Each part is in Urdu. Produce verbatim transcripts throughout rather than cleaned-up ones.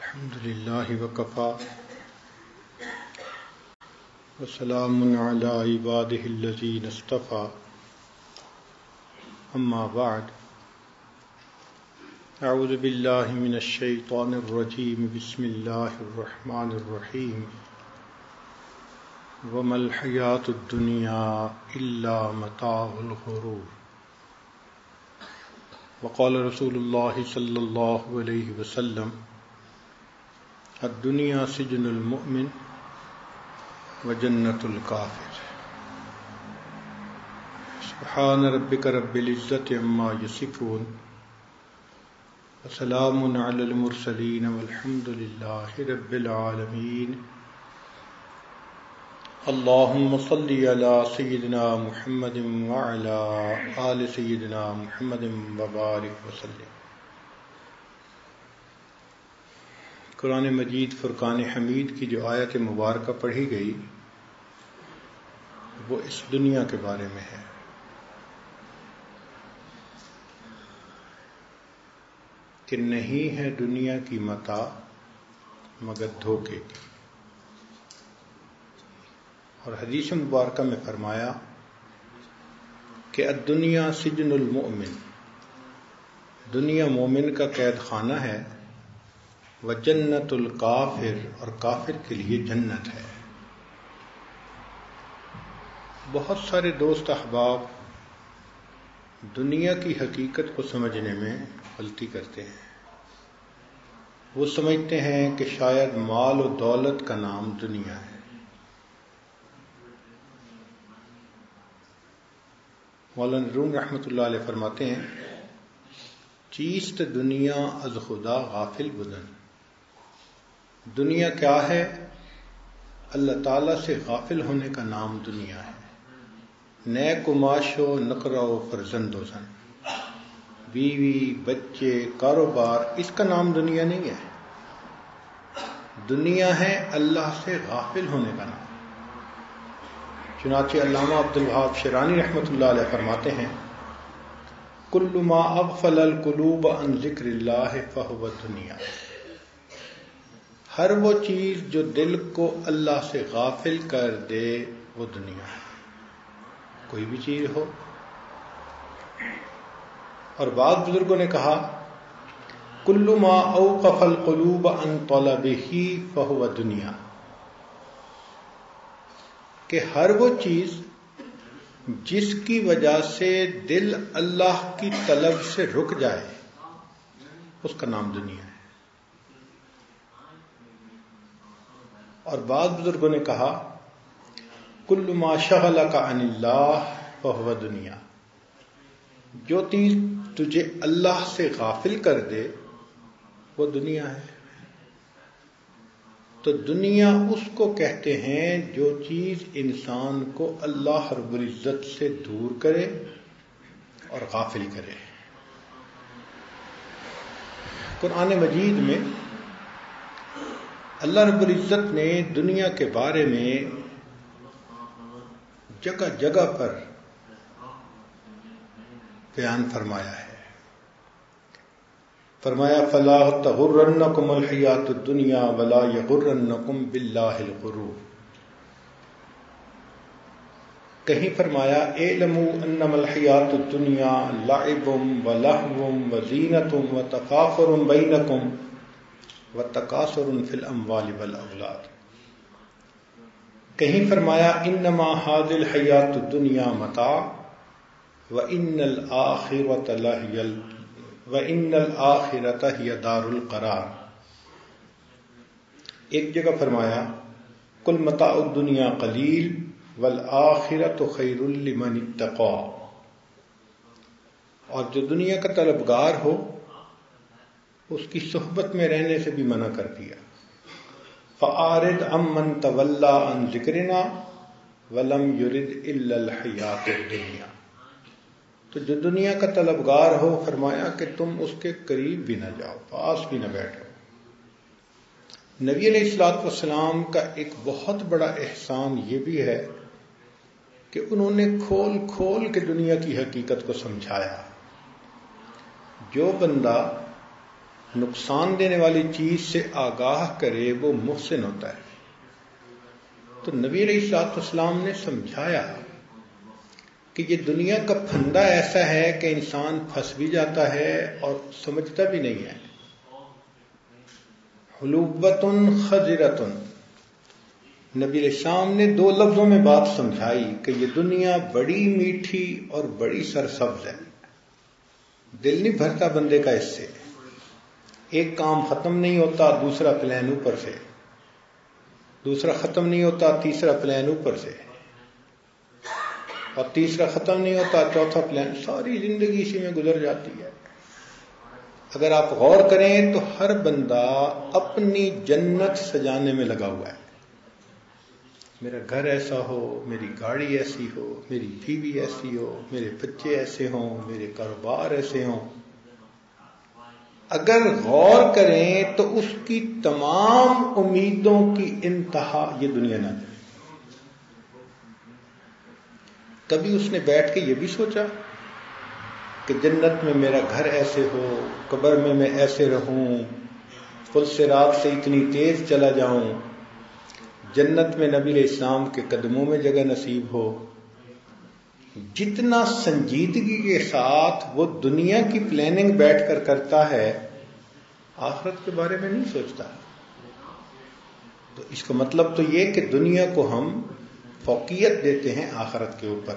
الحمد للہ وکفا وسلام علی عبادہ الذین اصطفى اما بعد اعوذ باللہ من الشیطان الرجیم بسم اللہ الرحمن الرحیم وما الحیاۃ الدنیا الا متاع الغرور وقال رسول اللہ صلی اللہ علیہ وسلم الدنیا سجن المؤمن وجنت الکافر سبحان ربک رب العزت عما یصفون وسلام علی المرسلین والحمد للہ رب العالمین اللہم صلی علی سیدنا محمد وعلی آل سیدنا محمد وبارک وسلم۔ قرآن مجید فرقان حمید کی جو آیت مبارکہ پڑھی گئی وہ اس دنیا کے بارے میں ہے کہ نہیں ہے دنیا کی متاع مگر دھوکے کی، اور حدیث مبارکہ میں فرمایا کہ الدنیا سجن المؤمن، دنیا مومن کا قید خانہ ہے، وجنت الکافر، اور کافر کے لیے جنت ہے۔ بہت سارے دوست احباب دنیا کی حقیقت کو سمجھنے میں غلطی کرتے ہیں۔ وہ سمجھتے ہیں کہ شاید مال و دولت کا نام دنیا ہے۔ مولانا روم رحمۃ اللہ علیہ فرماتے ہیں چیست دنیا از خدا غافل بدن، دنیا کیا ہے؟ اللہ تعالیٰ سے غافل ہونے کا نام دنیا ہے۔ نیک و معاش و نقرہ و فرزند و زن، بیوی بچے کاروبار، اس کا نام دنیا نہیں ہے۔ دنیا ہے اللہ سے غافل ہونے کا نام۔ چنانچہ علامہ عبدالوہاب شیرانی رحمۃ اللہ علیہ فرماتے ہیں کل ما اغفل القلوب عن ذکر اللہ فہو دنیا، ہر وہ چیز جو دل کو اللہ سے غافل کر دے وہ دنیا ہے، کوئی بھی چیز ہو۔ اور بعض بزرگوں نے کہا کل ما اوقف القلوب عن طلبہ فہو دنیا، کہ ہر وہ چیز جس کی وجہ سے دل اللہ کی طلب سے رک جائے اس کا نام دنیا ہے۔ اور بعض بزرگوں نے کہا کل ما شغلک عن اللہ فہو دنیا، جو چیز تجھے اللہ سے غافل کر دے وہ دنیا ہے۔ تو دنیا اس کو کہتے ہیں جو چیز انسان کو اللہ رب العزت سے دور کرے اور غافل کرے۔ قرآن مجید میں اللہ رب العزت نے دنیا کے بارے میں جگہ جگہ پر بیان فرمایا ہے۔ فرمایا فلا تغرنکم الحیات الدنیا ولا یغرنکم باللہ الغرور، کہیں فرمایا اعلموا انما الحیات الدنیا لعب ولہو وزینۃ وتفاخر بینکم وتکاثر فی الاموال والاولاد، کہیں فرمایا انما ھذی الحیات الدنیا متاع وان الآخرۃ لہی وَإِنَّ الْآخِرَةَ هِيَ دَارُ الْقَرَارِ، ایک جگہ فرمایا قُلْ مَتَاعُ الدُّنْيَا قَلِيلٌ وَالْآخِرَةُ خَيْرٌ لِمَنِ اتَّقَىٰ، اور جو دنیا کا طلبگار ہو اس کی صحبت میں رہنے سے بھی منع کر دیا۔ فَأَعْرِضْ عَمَّنْ تَوَلَّىٰ عَنْ ذِكْرِنَا وَلَمْ يُرِدْ إِلَّا الْحَيَاةَ الدُّنْيَا، تو جو دنیا کا طلبگار ہو فرمایا کہ تم اس کے قریب بھی نہ جاؤ، پاس بھی نہ بیٹھو۔ نبی علیہ الصلوۃ والسلام کا ایک بہت بڑا احسان یہ بھی ہے کہ انہوں نے کھول کھول کے دنیا کی حقیقت کو سمجھایا۔ جو بندہ نقصان دینے والی چیز سے آگاہ کرے وہ محسن ہوتا ہے. تو نبی علیہ الصلوۃ والسلام نے سمجھایا کہ یہ دنیا کا پھندا ایسا ہے کہ انسان پھنس بھی جاتا ہے اور سمجھتا بھی نہیں ہے. حلوبتن خضرتن، نبی علیہ السلام نے دو لفظوں میں بات سمجھائی کہ یہ دنیا بڑی میٹھی اور بڑی سرسبز ہے. دل نہیں بھرتا بندے کا اس سے. ایک کام ختم نہیں ہوتا دوسرا پلان اوپر سے، دوسرا ختم نہیں ہوتا تیسرا پلان اوپر سے، اور تیسرا ختم نہیں ہوتا چوتھا پلان. ساری زندگی اسی میں گزر جاتی ہے. اگر آپ غور کریں تو ہر بندہ اپنی جنت سجانے میں لگا ہوا ہے. میرا گھر ایسا ہو، میری گاڑی ایسی ہو، میری بیوی ایسی ہو، میرے بچے ایسے ہوں، میرے کاروبار ایسے ہوں. اگر غور کریں تو اس کی تمام امیدوں کی انتہا یہ دنیا نہ جائے. کبھی اس نے بیٹھ کے یہ بھی سوچا کہ جنت میں میرا گھر ایسے ہو، قبر میں میں ایسے رہوں، پل صراط سے اتنی تیز چلا جاؤں، جنت میں نبی علیہ السلام کے قدموں میں جگہ نصیب ہو. جتنا سنجیدگی کے ساتھ وہ دنیا کی پلاننگ بیٹھ کر کرتا ہے، آخرت کے بارے میں نہیں سوچتا. تو اس کا مطلب تو یہ کہ دنیا کو ہم فوقیت دیتے ہیں آخرت کے اوپر.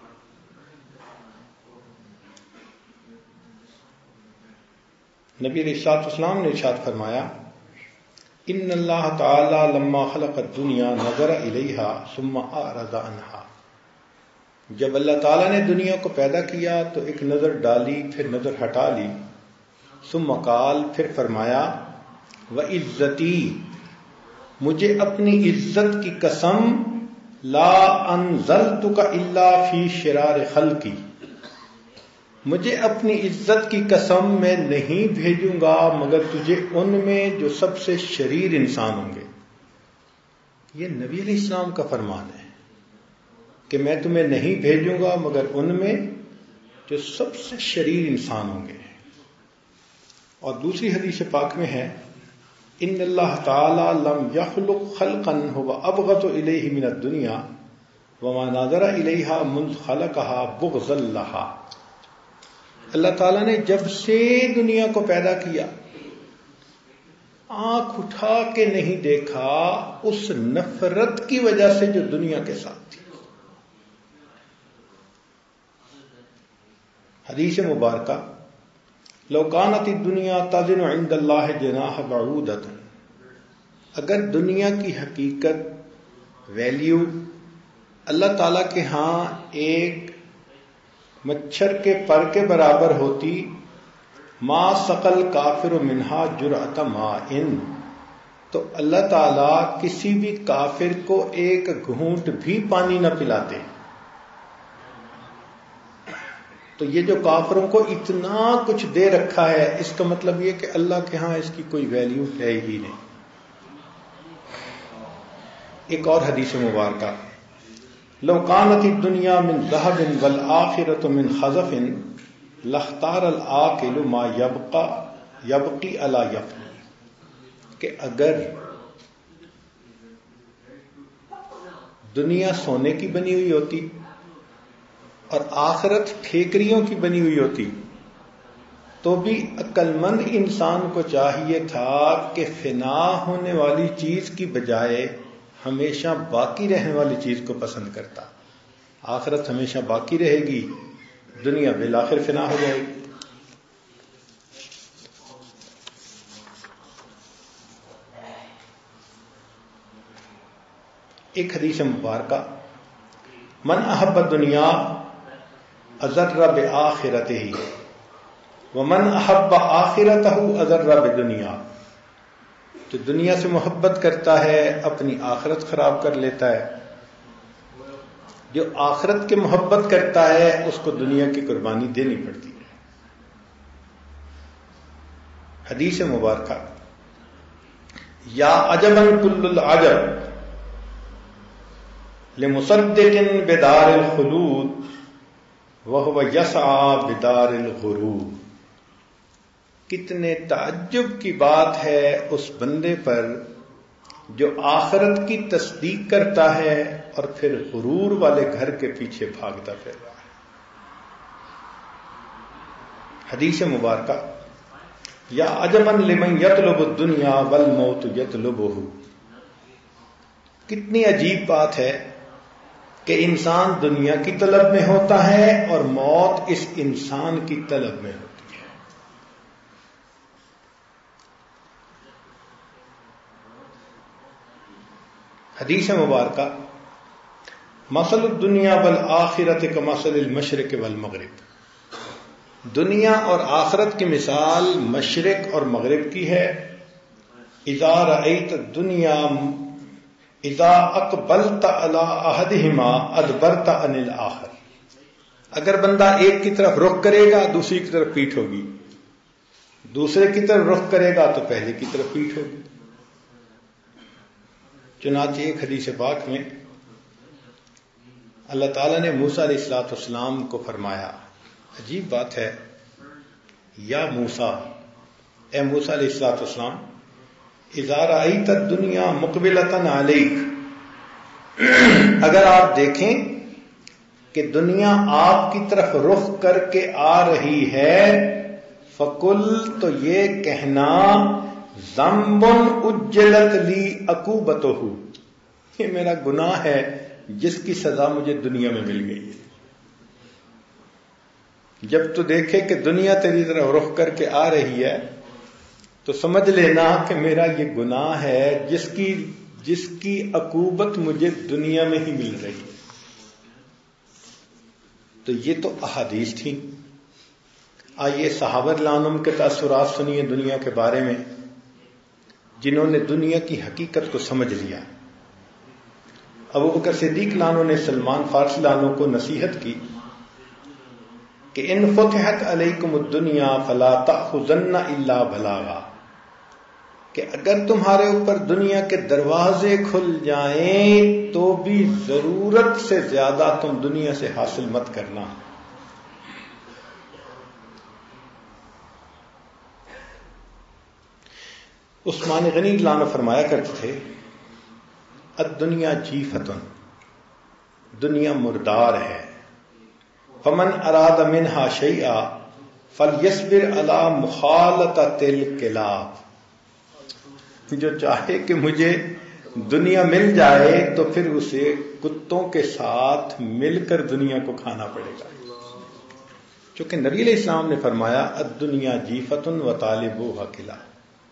نبی علیہ الصلوۃ والسلام نے ارشاد فرمایا ان اللہ تعالی لما خلق الدنیا نظر الیہا ثم اعرض عنہا. جب اللہ تعالیٰ نے دنیا کو پیدا کیا تو ایک نظر ڈالی پھر نظر ہٹا لی. ثم قال، پھر فرمایا وعزتی، مجھے اپنی عزت کی قسم، لا انزلتک الا فی شرار خلقی، مجھے اپنی عزت کی قسم میں نہیں بھیجوں گا مگر تجھے ان میں جو سب سے شریر انسان ہوں گے. یہ نبی علیہ السلام کا فرمان ہے کہ میں تمہیں نہیں بھیجوں گا مگر ان میں جو سب سے شریر انسان ہوں گے. اور دوسری حدیث پاک میں ہے ان اللہ تعالی لم یخلق خلقا هو ابغض الیہ من الدنیا وما نظر الیہا منذ خلقها بغضا لها. اللہ تعالیٰ نے جب سے دنیا کو پیدا کیا آنکھ اٹھا کے نہیں دیکھا اس نفرت کی وجہ سے جو دنیا کے ساتھ تھی. حدیث مبارکہ لو کانت الدنیا تزن عند اللہ جناح بعودۃ، اگر دنیا کی حقیقت ویلیو اللہ تعالیٰ کے ہاں ایک مچھر کے پر کے برابر ہوتی، ما سقل کافر منہا جرعۃ ماء، تو اللہ تعالیٰ کسی بھی کافر کو ایک گھونٹ بھی پانی نہ پلاتے. تو یہ جو کافروں کو اتنا کچھ دے رکھا ہے اس کا مطلب یہ کہ اللہ کے ہاں اس کی کوئی ویلیو ہے ہی نہیں. ایک اور حدیث مبارکہ لو کانت الدنیا من ذهب والآخرۃ من خزف لاختار العاقل ما یبقى یبقی علی یبقی، کہ اگر دنیا سونے کی بنی ہوئی ہوتی اور آخرت ٹھیکریوں کی بنی ہوئی ہوتی تو بھی عقل مند انسان کو چاہیے تھا کہ فنا ہونے والی چیز کی بجائے ہمیشہ باقی رہنے والی چیز کو پسند کرتا. آخرت ہمیشہ باقی رہے گی، دنیا بالآخر فنا ہو جائے گی. ایک حدیث مبارکہ من احب الدنیا اضر بآخرتہ ومن احب آخرتہ اضر بدنیا، جو دنیا سے محبت کرتا ہے اپنی آخرت خراب کر لیتا ہے، جو آخرت کے محبت کرتا ہے اس کو دنیا کی قربانی دینی پڑتی ہے. حدیث مبارکہ یا عجبا کل العجب لمصدق بدار الخلود وهو يسعى بدار الغرور. کتنے تعجب کی بات ہے اس بندے پر جو آخرت کی تصدیق کرتا ہے اور پھر غرور والے گھر کے پیچھے بھاگتا پھر رہا ہے. حدیث مبارکہ یا عجباً لمن یطلب الدنیا والموت یطلبہ. کتنی عجیب بات ہے کہ انسان دنیا کی طلب میں ہوتا ہے اور موت اس انسان کی طلب میں ہوتی ہے. حدیث مبارکہ مثل الدنیا والآخرت کمثل المشرق والمغرب. دنیا اور آخرت کی مثال مشرق اور مغرب کی ہے. اذا رأیت الدنیا اذا اقبلت علی احدہما ادبرت عن الآخر. اگر بندہ ایک کی طرف رخ کرے گا دوسری کی طرف پیٹھ ہوگی، دوسرے کی طرف رخ کرے گا تو پہلے کی طرف پیٹھ ہوگی. چنانچہ ایک حدیث پاک میں اللہ تعالیٰ نے موسیٰ علیہ الصلوۃ والسلام کو فرمایا، عجیب بات ہے، یا موسیٰ، اے موسیٰ علیہ الصلوۃ والسلام، اذا رأیت الدنیا مقبلۃ علیک، اگر آپ دیکھیں کہ دنیا آپ کی طرف رخ کر کے آ رہی ہے، فقل، تو یہ کہنا، ذنب اجلت لی عقوبتہ، یہ میرا گناہ ہے جس کی سزا مجھے دنیا میں مل گئی ہے. جب تو دیکھے کہ دنیا تیری طرف رخ کر کے آ رہی ہے تو سمجھ لینا کہ میرا یہ گناہ ہے جس کی جس کی عقوبت مجھے دنیا میں ہی مل رہی ہے. تو یہ تو احادیث تھیں. آئیے صحابہ رضی اللہ عنہم کے تاثرات سنیے دنیا کے بارے میں، جنہوں نے دنیا کی حقیقت کو سمجھ لیا. ابو بکر صدیق لانو نے سلمان فارسی لانو کو نصیحت کی کہ ان فتحت علیکم الدنیا فلا تأخذن الا بلاغا، کہ اگر تمہارے اوپر دنیا کے دروازے کھل جائیں تو بھی ضرورت سے زیادہ تم دنیا سے حاصل مت کرنا. عثمان غنی لانو فرمایا کرتے تھے، الدنیا جیفتن، دنیا مردار ہے، فمن اراد منہا شیئا فلیصبر علی مخالطۃ الکلاب، جو چاہے کہ مجھے دنیا مل جائے تو پھر اسے کتوں کے ساتھ مل کر دنیا کو کھانا پڑے گا. چونکہ نبی علیہ السلام نے فرمایا الدنیا جیفتن و طالبوہا کلاب،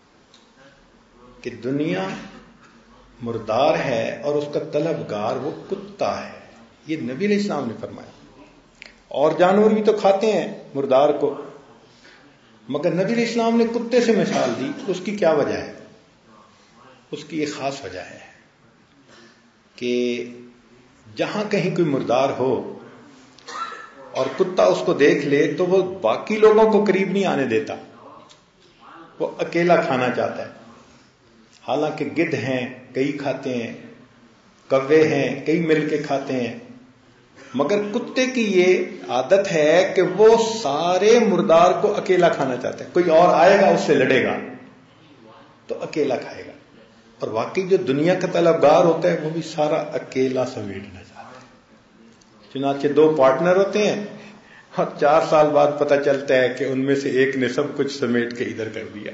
کہ دنیا مردار ہے اور اس کا طلبگار وہ کتا ہے. یہ نبی علیہ السلام نے فرمایا. اور جانور بھی تو کھاتے ہیں مردار کو، مگر نبی علیہ السلام نے کتے سے مثال دی. اس کی کیا وجہ ہے؟ اس کی ایک خاص وجہ ہے کہ جہاں کہیں کوئی مردار ہو اور کتا اس کو دیکھ لے تو وہ باقی لوگوں کو قریب نہیں آنے دیتا، وہ اکیلا کھانا چاہتا ہے. حالانکہ گدھ ہیں کئی کھاتے ہیں، کوے ہیں کئی مل کے کھاتے ہیں، مگر کتے کی یہ عادت ہے کہ وہ سارے مردار کو اکیلا کھانا چاہتا ہے. کوئی اور آئے گا اس سے لڑے گا تو اکیلا کھائے گا. اور واقعی جو دنیا کا طلبگار ہوتا ہے وہ بھی سارا اکیلا سمیٹنا چاہتا ہے. چنانچہ دو پارٹنر ہوتے ہیں اور چار سال بعد پتہ چلتا ہے کہ ان میں سے ایک نے سب کچھ سمیٹ کے ادھر کر دیا.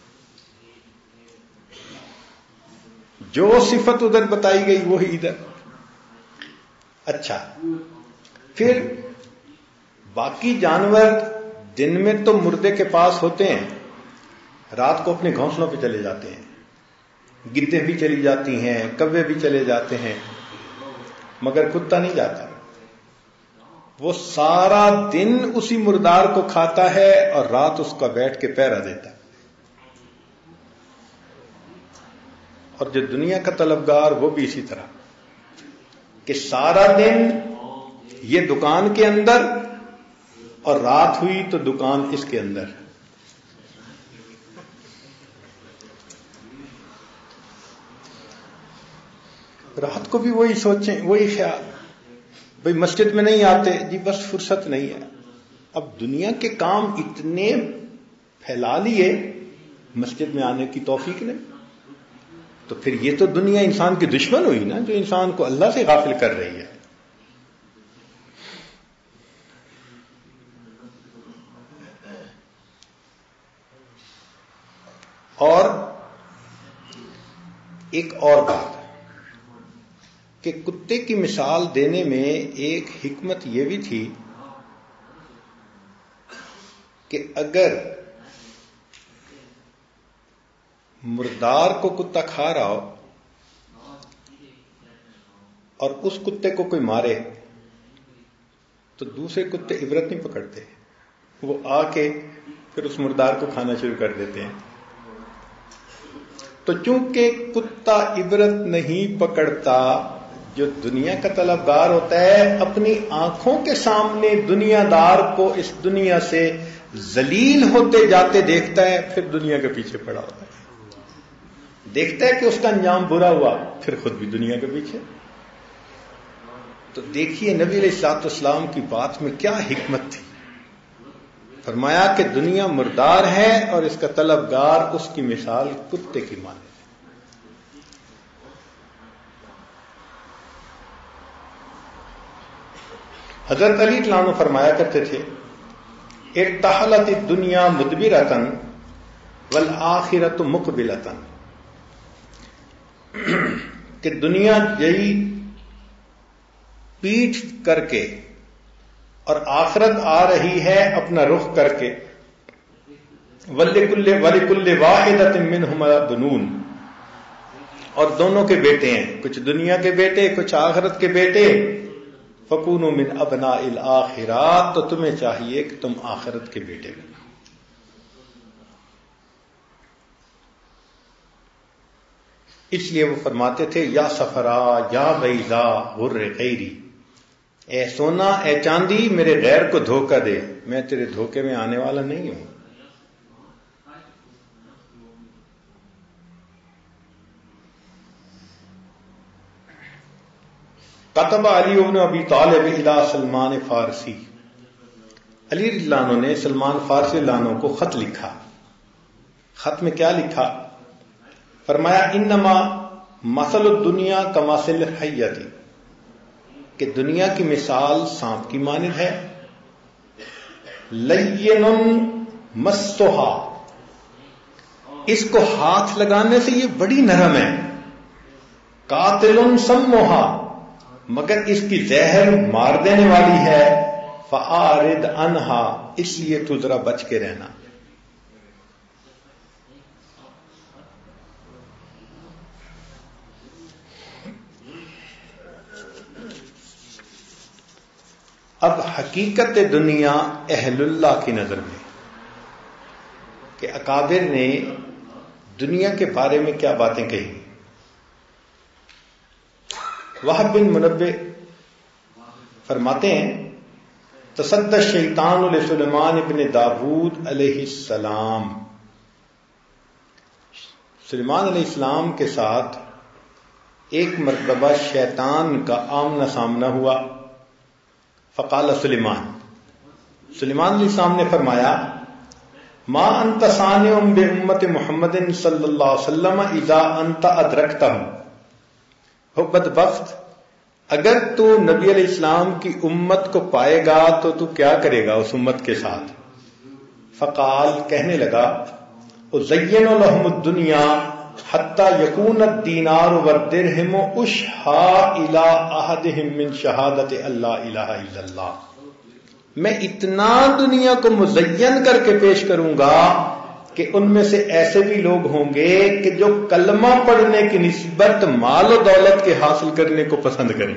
جو صفت ادھر بتائی گئی وہی ادھر. اچھا، پھر باقی جانور دن میں تو مردے کے پاس ہوتے ہیں، رات کو اپنے گھونسلوں پہ چلے جاتے ہیں. گدے بھی چلی جاتی ہیں، کوے بھی چلے جاتے ہیں، مگر کتا نہیں جاتا. وہ سارا دن اسی مردار کو کھاتا ہے اور رات اس کا بیٹھ کے پہرا دیتا ہے. اور جو دنیا کا طلبگار وہ بھی اسی طرح کہ سارا دن یہ دکان کے اندر اور رات ہوئی تو دکان اس کے اندر. رات کو بھی وہی سوچیں، وہی خیال، بھئی مسجد میں نہیں آتے، جی بس فرصت نہیں ہے. اب دنیا کے کام اتنے پھیلا لیے، مسجد میں آنے کی توفیق نہیں، تو پھر یہ تو دنیا انسان کی دشمن ہوئی نا، جو انسان کو اللہ سے غافل کر رہی ہے۔ اور ایک اور بات کہ کتے کی مثال دینے میں ایک حکمت یہ بھی تھی کہ اگر مردار کو کتا کھا رہا ہو اور اس کتے کو کوئی مارے تو دوسرے کتے عبرت نہیں پکڑتے، وہ آ کے پھر اس مردار کو کھانا شروع کر دیتے ہیں۔ تو چونکہ کتا عبرت نہیں پکڑتا، جو دنیا کا طلبگار ہوتا ہے اپنی آنکھوں کے سامنے دنیا دار کو اس دنیا سے ذلیل ہوتے جاتے دیکھتا ہے، پھر دنیا کے پیچھے پڑا ہوتا ہے، دیکھتا ہے کہ اس کا انجام برا ہوا، پھر خود بھی دنیا کے پیچھے۔ تو دیکھیے نبی علیہ الصلوۃ والسلام کی بات میں کیا حکمت تھی، فرمایا کہ دنیا مردار ہے اور اس کا طلبگار اس کی مثال کتے کی مانند ہے۔ حضرت علی رضی اللہ عنہ فرمایا کرتے تھے ارتحلت الدنیا مدبرۃ والآخرۃ مقبلۃ، کہ دنیا جئی پیٹھ کر کے اور آخرت آ رہی ہے اپنا رخ کر کے، وَلِكُلِّ وَلِكُلِّ وَاحِدَةٍ مِّنْهُمَا بَنُونَ، اور دونوں کے بیٹے ہیں، کچھ دنیا کے بیٹے کچھ آخرت کے بیٹے، فَكُونُوا مِنْ أَبْنَاءِ الْآخِرَةِ، تو تمہیں چاہیے کہ تم آخرت کے بیٹے بنو۔ اس لیے وہ فرماتے تھے یا صفرا یا بیضا غر غیری، اے سونا اے چاندی میرے غیر کو دھوکہ دے، میں تیرے دھوکے میں آنے والا نہیں ہوں۔ کتب علی بن ابی طالب الی سلمان فارسی، علی رضی اللہ عنہ نے سلمان فارسی رضی اللہ عنہ کو خط لکھا۔ خط میں کیا لکھا؟ فرمایا انما مثل الدنیا کمثل الحیۃ، کہ دنیا کی مثال سانپ کی مانند ہے، لین مسھا، اس کو ہاتھ لگانے سے یہ بڑی نرم ہے، قاتل سمھا، مگر اس کی زہر مار دینے والی ہے، فاعرض عنھا، اس لیے تو ذرا بچ کے رہنا۔ اب حقیقت دنیا اہل اللہ کی نظر میں کہ اکابر نے دنیا کے بارے میں کیا باتیں کہی۔ وہب بن منبع فرماتے ہیں تصدى الشیطان لسلیمان ابن داود علیہ السلام، سلیمان علیہ السلام کے ساتھ ایک مرتبہ شیطان کا آمنا سامنا ہوا۔ فقال سلیمان، سلیمان علیہ السلام نے فرمایا ما انت صانع بامت محمد صلی اللہ علیہ وسلم اذا انت ادرکتہم، ہو بدبخت اگر تو نبی علیہ السلام کی امت کو پائے گا تو تو کیا کرے گا اس امت کے ساتھ؟ فقال، کہنے لگا ازین لهم الدنیا حتی یکون الدینار والدرہم اشہا الی احدہم من شہادت اللہ الہ الا اللہ، میں اتنا دنیا کو مزین کر کے پیش کروں گا کہ ان میں سے ایسے بھی لوگ ہوں گے کہ جو کلمہ پڑھنے کی نسبت مال و دولت کے حاصل کرنے کو پسند کریں۔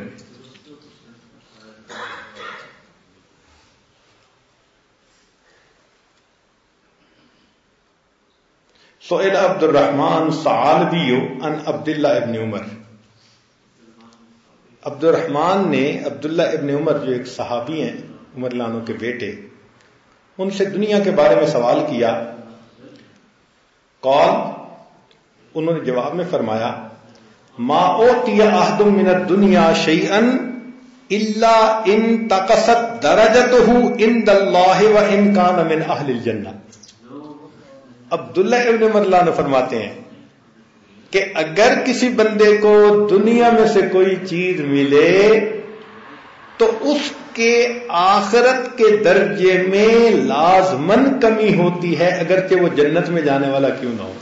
سئل عبد الرحمن ثعالبی عن عبداللہ ابن عمر، عبد الرحمن نے عبداللہ ابن عمر جو ایک صحابی ہیں عمر رضی اللہ عنہ کے بیٹے، ان سے دنیا کے بارے میں سوال کیا۔ قال، انہوں نے جواب میں فرمایا ما اوتی احد من الدنیا شیئا الا ان تقصت درجته عند اللہ وان کان من اہل الجنہ، عبداللہ ابن مرلان فرماتے ہیں کہ اگر کسی بندے کو دنیا میں سے کوئی چیز ملے تو اس کے آخرت کے درجے میں لازمن کمی ہوتی ہے، اگرچہ وہ جنت میں جانے والا کیوں نہ ہو۔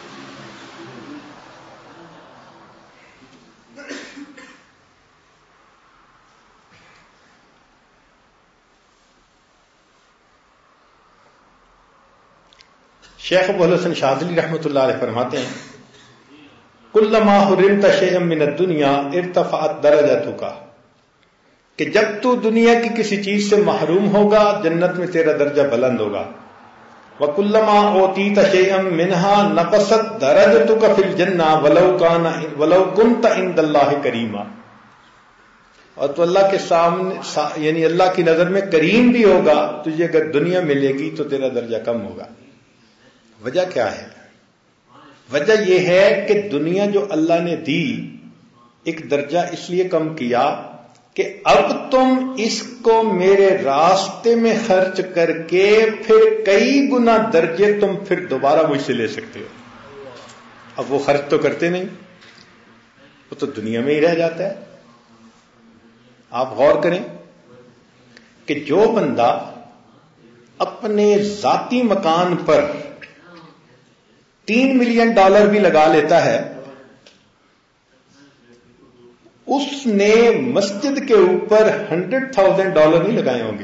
شیخ ابو الحسن شاذلی رحمۃ اللہ علیہ فرماتے ہیں کلما حرمت شیئا من الدنیا ارتفعت درجتک، کہ جب تو دنیا کی کسی چیز سے محروم ہوگا جنت میں تیرا درجہ بلند ہوگا۔ وَكُلَّمَا أُوتِيتَ شَيْئًا مِّنْهَا نَقَصَتْ دَرَجَتُكَ فِي الْجَنَّةِ وَلَوْ كَانَ وَلَوْ كُنْتَ عِندَ اللَّهِ كَرِيمًا، اور تو اللہ کے سامنے یعنی اللہ کی نظر میں کریم بھی ہوگا، تجھے اگر دنیا ملے گی تو تیرا درجہ کم ہوگا۔ وجہ کیا ہے؟ وجہ یہ ہے کہ دنیا جو اللہ نے دی ایک درجہ اس لیے کم کیا کہ اب تم اس کو میرے راستے میں خرچ کر کے پھر کئی گنا درجے تم پھر دوبارہ مجھ سے لے سکتے ہو۔ اب وہ خرچ تو کرتے نہیں، وہ تو دنیا میں ہی رہ جاتا ہے۔ آپ غور کریں کہ جو بندہ اپنے ذاتی مکان پر تین ملین ڈالر بھی لگا لیتا ہے، اس نے مسجد کے اوپر ہنڈریڈ تھاؤزینڈ ڈالر نہیں لگائے ہوں گے،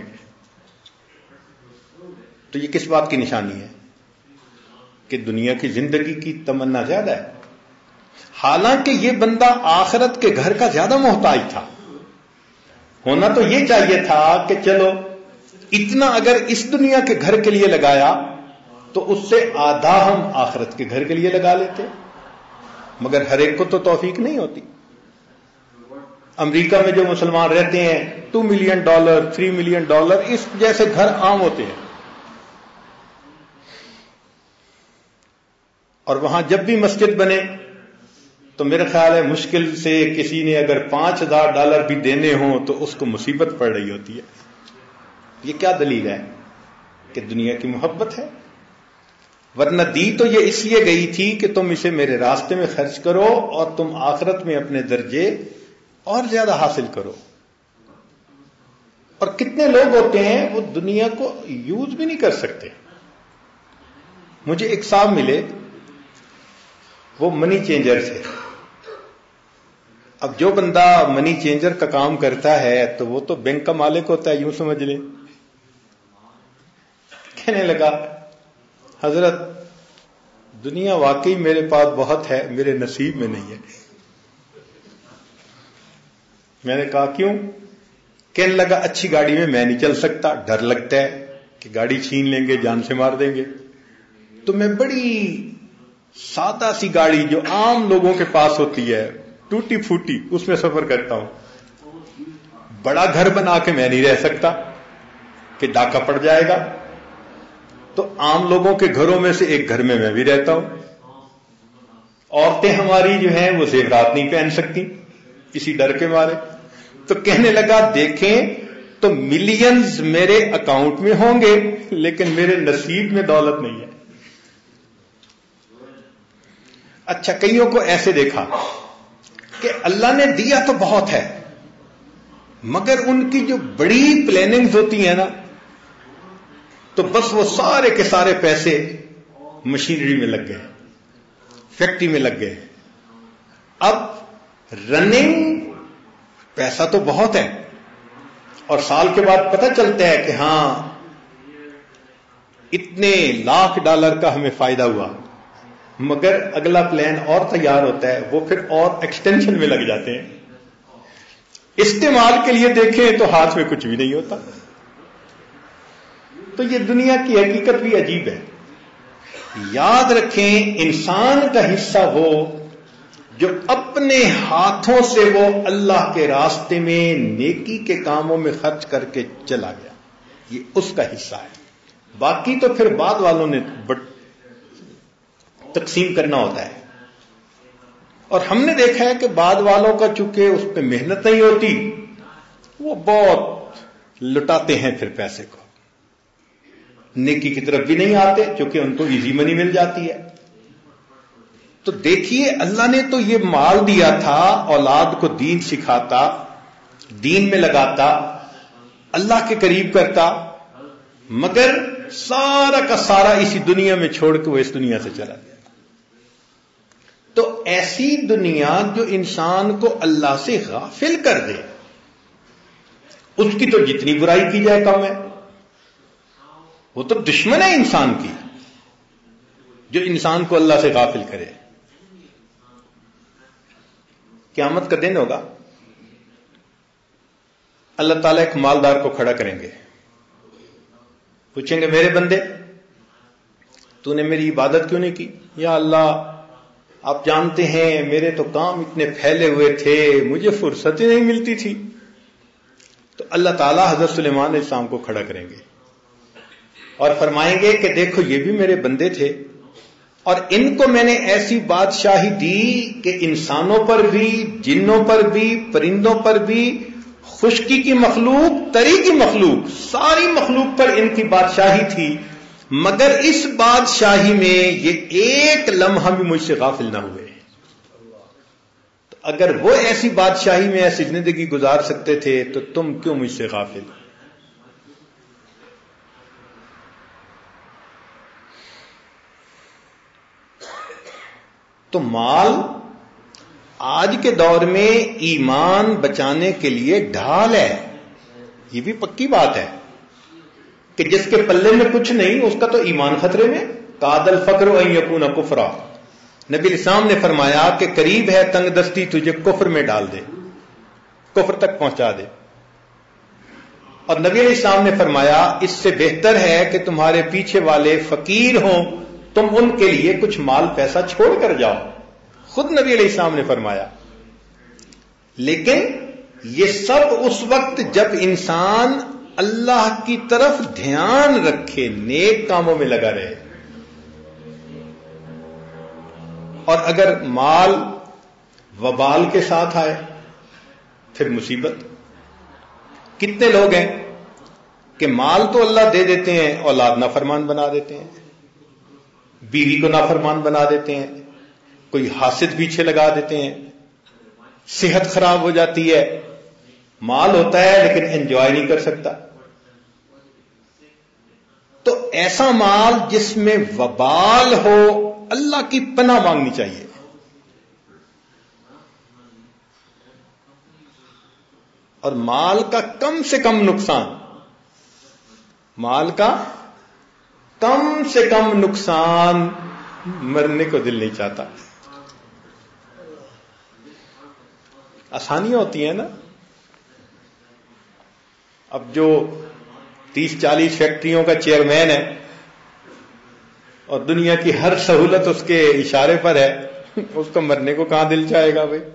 تو یہ کس بات کی نشانی ہے؟ کہ دنیا کی زندگی کی تمنا زیادہ ہے، حالانکہ یہ بندہ آخرت کے گھر کا زیادہ محتاج تھا۔ ہونا تو یہ چاہیے تھا کہ چلو اتنا اگر اس دنیا کے گھر کے لیے لگایا تو اس سے آدھا ہم آخرت کے گھر کے لیے لگا لیتے، مگر ہر ایک کو تو توفیق نہیں ہوتی۔ امریکہ میں جو مسلمان رہتے ہیں two million dollar three million dollar اس جیسے گھر عام ہوتے ہیں، اور وہاں جب بھی مسجد بنے تو میرا خیال ہے مشکل سے کسی نے اگر پانچ ہزار ڈالر بھی دینے ہوں تو اس کو مصیبت پڑ رہی ہوتی ہے۔ یہ کیا دلیل ہے؟ کہ دنیا کی محبت ہے، ورنہ دی تو یہ اس لیے گئی تھی کہ تم اسے میرے راستے میں خرچ کرو اور تم آخرت میں اپنے درجے اور زیادہ حاصل کرو۔ اور کتنے لوگ ہوتے ہیں وہ دنیا کو یوز بھی نہیں کر سکتے۔ مجھے ایک صاحب ملے، وہ منی چینجر سے۔ اب جو بندہ منی چینجر کا کام کرتا ہے تو وہ تو بینک کا مالک ہوتا ہے، یوں سمجھ لیں۔ کہنے لگا حضرت دنیا واقعی میرے پاس بہت ہے، میرے نصیب میں نہیں ہے۔ میں نے کہا کیوں؟ کہنے لگا اچھی گاڑی میں میں نہیں چل سکتا، ڈر لگتا ہے کہ گاڑی چھین لیں گے، جان سے مار دیں گے، تو میں بڑی سادہ سی گاڑی جو عام لوگوں کے پاس ہوتی ہے ٹوٹی پھوٹی اس میں سفر کرتا ہوں۔ بڑا گھر بنا کے میں نہیں رہ سکتا کہ ڈاکہ پڑ جائے گا، تو عام لوگوں کے گھروں میں سے ایک گھر میں میں بھی رہتا ہوں۔ عورتیں ہماری جو ہیں وہ زیورات نہیں پہن سکتی اسی ڈر کے مارے۔ تو کہنے لگا دیکھیں تو ملینز میرے اکاؤنٹ میں ہوں گے لیکن میرے نصیب میں دولت نہیں ہے۔ اچھا، کئیوں کو ایسے دیکھا کہ اللہ نے دیا تو بہت ہے مگر ان کی جو بڑی پلاننگز ہوتی ہیں نا، تو بس وہ سارے کے سارے پیسے مشینری میں لگ گئے، فیکٹری میں لگ گئے۔ اب رننگ پیسہ تو بہت ہے اور سال کے بعد پتہ چلتا ہے کہ ہاں اتنے لاکھ ڈالر کا ہمیں فائدہ ہوا، مگر اگلا پلان اور تیار ہوتا ہے، وہ پھر اور ایکسٹینشن میں لگ جاتے ہیں۔ استعمال کے لیے دیکھیں تو ہاتھ میں کچھ بھی نہیں ہوتا۔ تو یہ دنیا کی حقیقت بھی عجیب ہے۔ یاد رکھیں انسان کا حصہ وہ جو اپنے ہاتھوں سے وہ اللہ کے راستے میں نیکی کے کاموں میں خرچ کر کے چلا گیا، یہ اس کا حصہ ہے۔ باقی تو پھر بعد والوں نے تقسیم کرنا ہوتا ہے، اور ہم نے دیکھا ہے کہ بعد والوں کا چونکہ اس پہ محنت نہیں ہوتی، وہ بہت لٹاتے ہیں پھر پیسے کو۔ نیکی کی طرف بھی نہیں آتے چونکہ ان کو ایزی منی مل جاتی ہے. تو دیکھیے اللہ نے تو یہ مال دیا تھا، اولاد کو دین سکھاتا، دین میں لگاتا، اللہ کے قریب کرتا، مگر سارا کا سارا اسی دنیا میں چھوڑ کے وہ اس دنیا سے چلا گیا. تو ایسی دنیا جو انسان کو اللہ سے غافل کر دے، اس کی تو جتنی برائی کی جائے کم ہے. وہ تو دشمن ہے انسان کی جو انسان کو اللہ سے غافل کرے. قیامت کا دن ہوگا، اللہ تعالیٰ ایک مالدار کو کھڑا کریں گے، پوچھیں گے میرے بندے تو نے میری عبادت کیوں نہیں کی؟ یا اللہ آپ جانتے ہیں میرے تو کام اتنے پھیلے ہوئے تھے، مجھے فرصت ہی نہیں ملتی تھی. تو اللہ تعالیٰ حضرت سلیمان علیہ السلام کو کھڑا کریں گے اور فرمائیں گے کہ دیکھو یہ بھی میرے بندے تھے اور ان کو میں نے ایسی بادشاہی دی کہ انسانوں پر بھی، جنوں پر بھی، پرندوں پر بھی، خشکی کی مخلوق، تری کی مخلوق، ساری مخلوق پر ان کی بادشاہی تھی، مگر اس بادشاہی میں یہ ایک لمحہ بھی مجھ سے غافل نہ ہوئے. تو اگر وہ ایسی بادشاہی میں ایسی زندگی گزار سکتے تھے تو تم کیوں مجھ سے غافل؟ تو مال آج کے دور میں ایمان بچانے کے لیے ڈھال ہے. یہ بھی پکی بات ہے کہ جس کے پلے میں کچھ نہیں اس کا تو ایمان خطرے میں. کاد الفقر ان یکون کفرا، نبی الاسلام نے فرمایا کہ قریب ہے تنگ دستی تجھے کفر میں ڈال دے، کفر تک پہنچا دے. اور نبی علیہ السلام نے فرمایا اس سے بہتر ہے کہ تمہارے پیچھے والے فقیر ہوں، تم ان کے لیے کچھ مال پیسہ چھوڑ کر جاؤ. خود نبی علیہ السلام نے فرمایا. لیکن یہ سب اس وقت جب انسان اللہ کی طرف دھیان رکھے، نیک کاموں میں لگا رہے. اور اگر مال وبال کے ساتھ آئے پھر مصیبت. کتنے لوگ ہیں کہ مال تو اللہ دے دیتے ہیں، اولاد نافرمان بنا دیتے ہیں، بیوی کو نافرمان بنا دیتے ہیں، کوئی حاسد پیچھے لگا دیتے ہیں، صحت خراب ہو جاتی ہے، مال ہوتا ہے لیکن انجوائے نہیں کر سکتا. تو ایسا مال جس میں وبال ہو، اللہ کی پناہ مانگنی چاہیے. اور مال کا کم سے کم نقصان، مال کا کم سے کم نقصان، مرنے کو دل نہیں چاہتا. آسانیاں ہوتی ہیں نا. اب جو تیس چالیس فیکٹریوں کا چیئرمین ہے اور دنیا کی ہر سہولت اس کے اشارے پر ہے، اس کو مرنے کو کہاں دل چاہے گا بھائی؟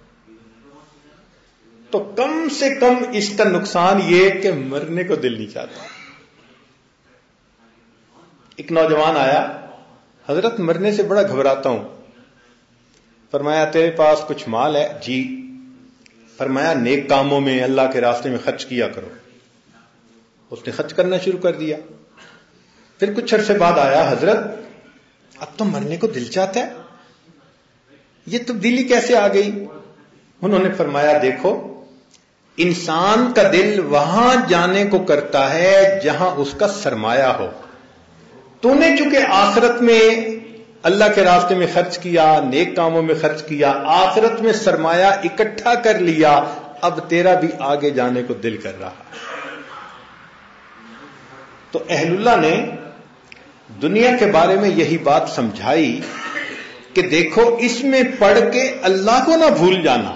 تو کم سے کم اس کا نقصان یہ کہ مرنے کو دل نہیں چاہتا. ایک نوجوان آیا، حضرت مرنے سے بڑا گھبراتا ہوں. فرمایا تیرے پاس کچھ مال ہے؟ جی. فرمایا نیک کاموں میں، اللہ کے راستے میں خرچ کیا کرو. اس نے خرچ کرنا شروع کر دیا. پھر کچھ عرصے بعد آیا، حضرت اب تو مرنے کو دل چاہتا ہے، یہ تبدیلی کیسے آ گئی؟ انہوں نے فرمایا دیکھو، انسان کا دل وہاں جانے کو کرتا ہے جہاں اس کا سرمایہ ہو. تو نے چونکہ آخرت میں اللہ کے راستے میں خرچ کیا، نیک کاموں میں خرچ کیا، آخرت میں سرمایہ اکٹھا کر لیا، اب تیرا بھی آگے جانے کو دل کر رہا. تو اہل اللہ نے دنیا کے بارے میں یہی بات سمجھائی کہ دیکھو اس میں پڑھ کے اللہ کو نہ بھول جانا.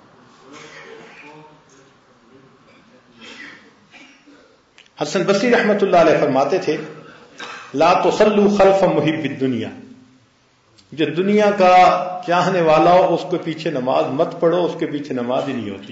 حسن بصری رحمت اللہ علیہ فرماتے تھے لا تصلوا خلف محب الدنیا، جو دنیا کا چاہنے والا ہو اس کے پیچھے نماز مت پڑھو، اس کے پیچھے نماز ہی نہیں ہوتی.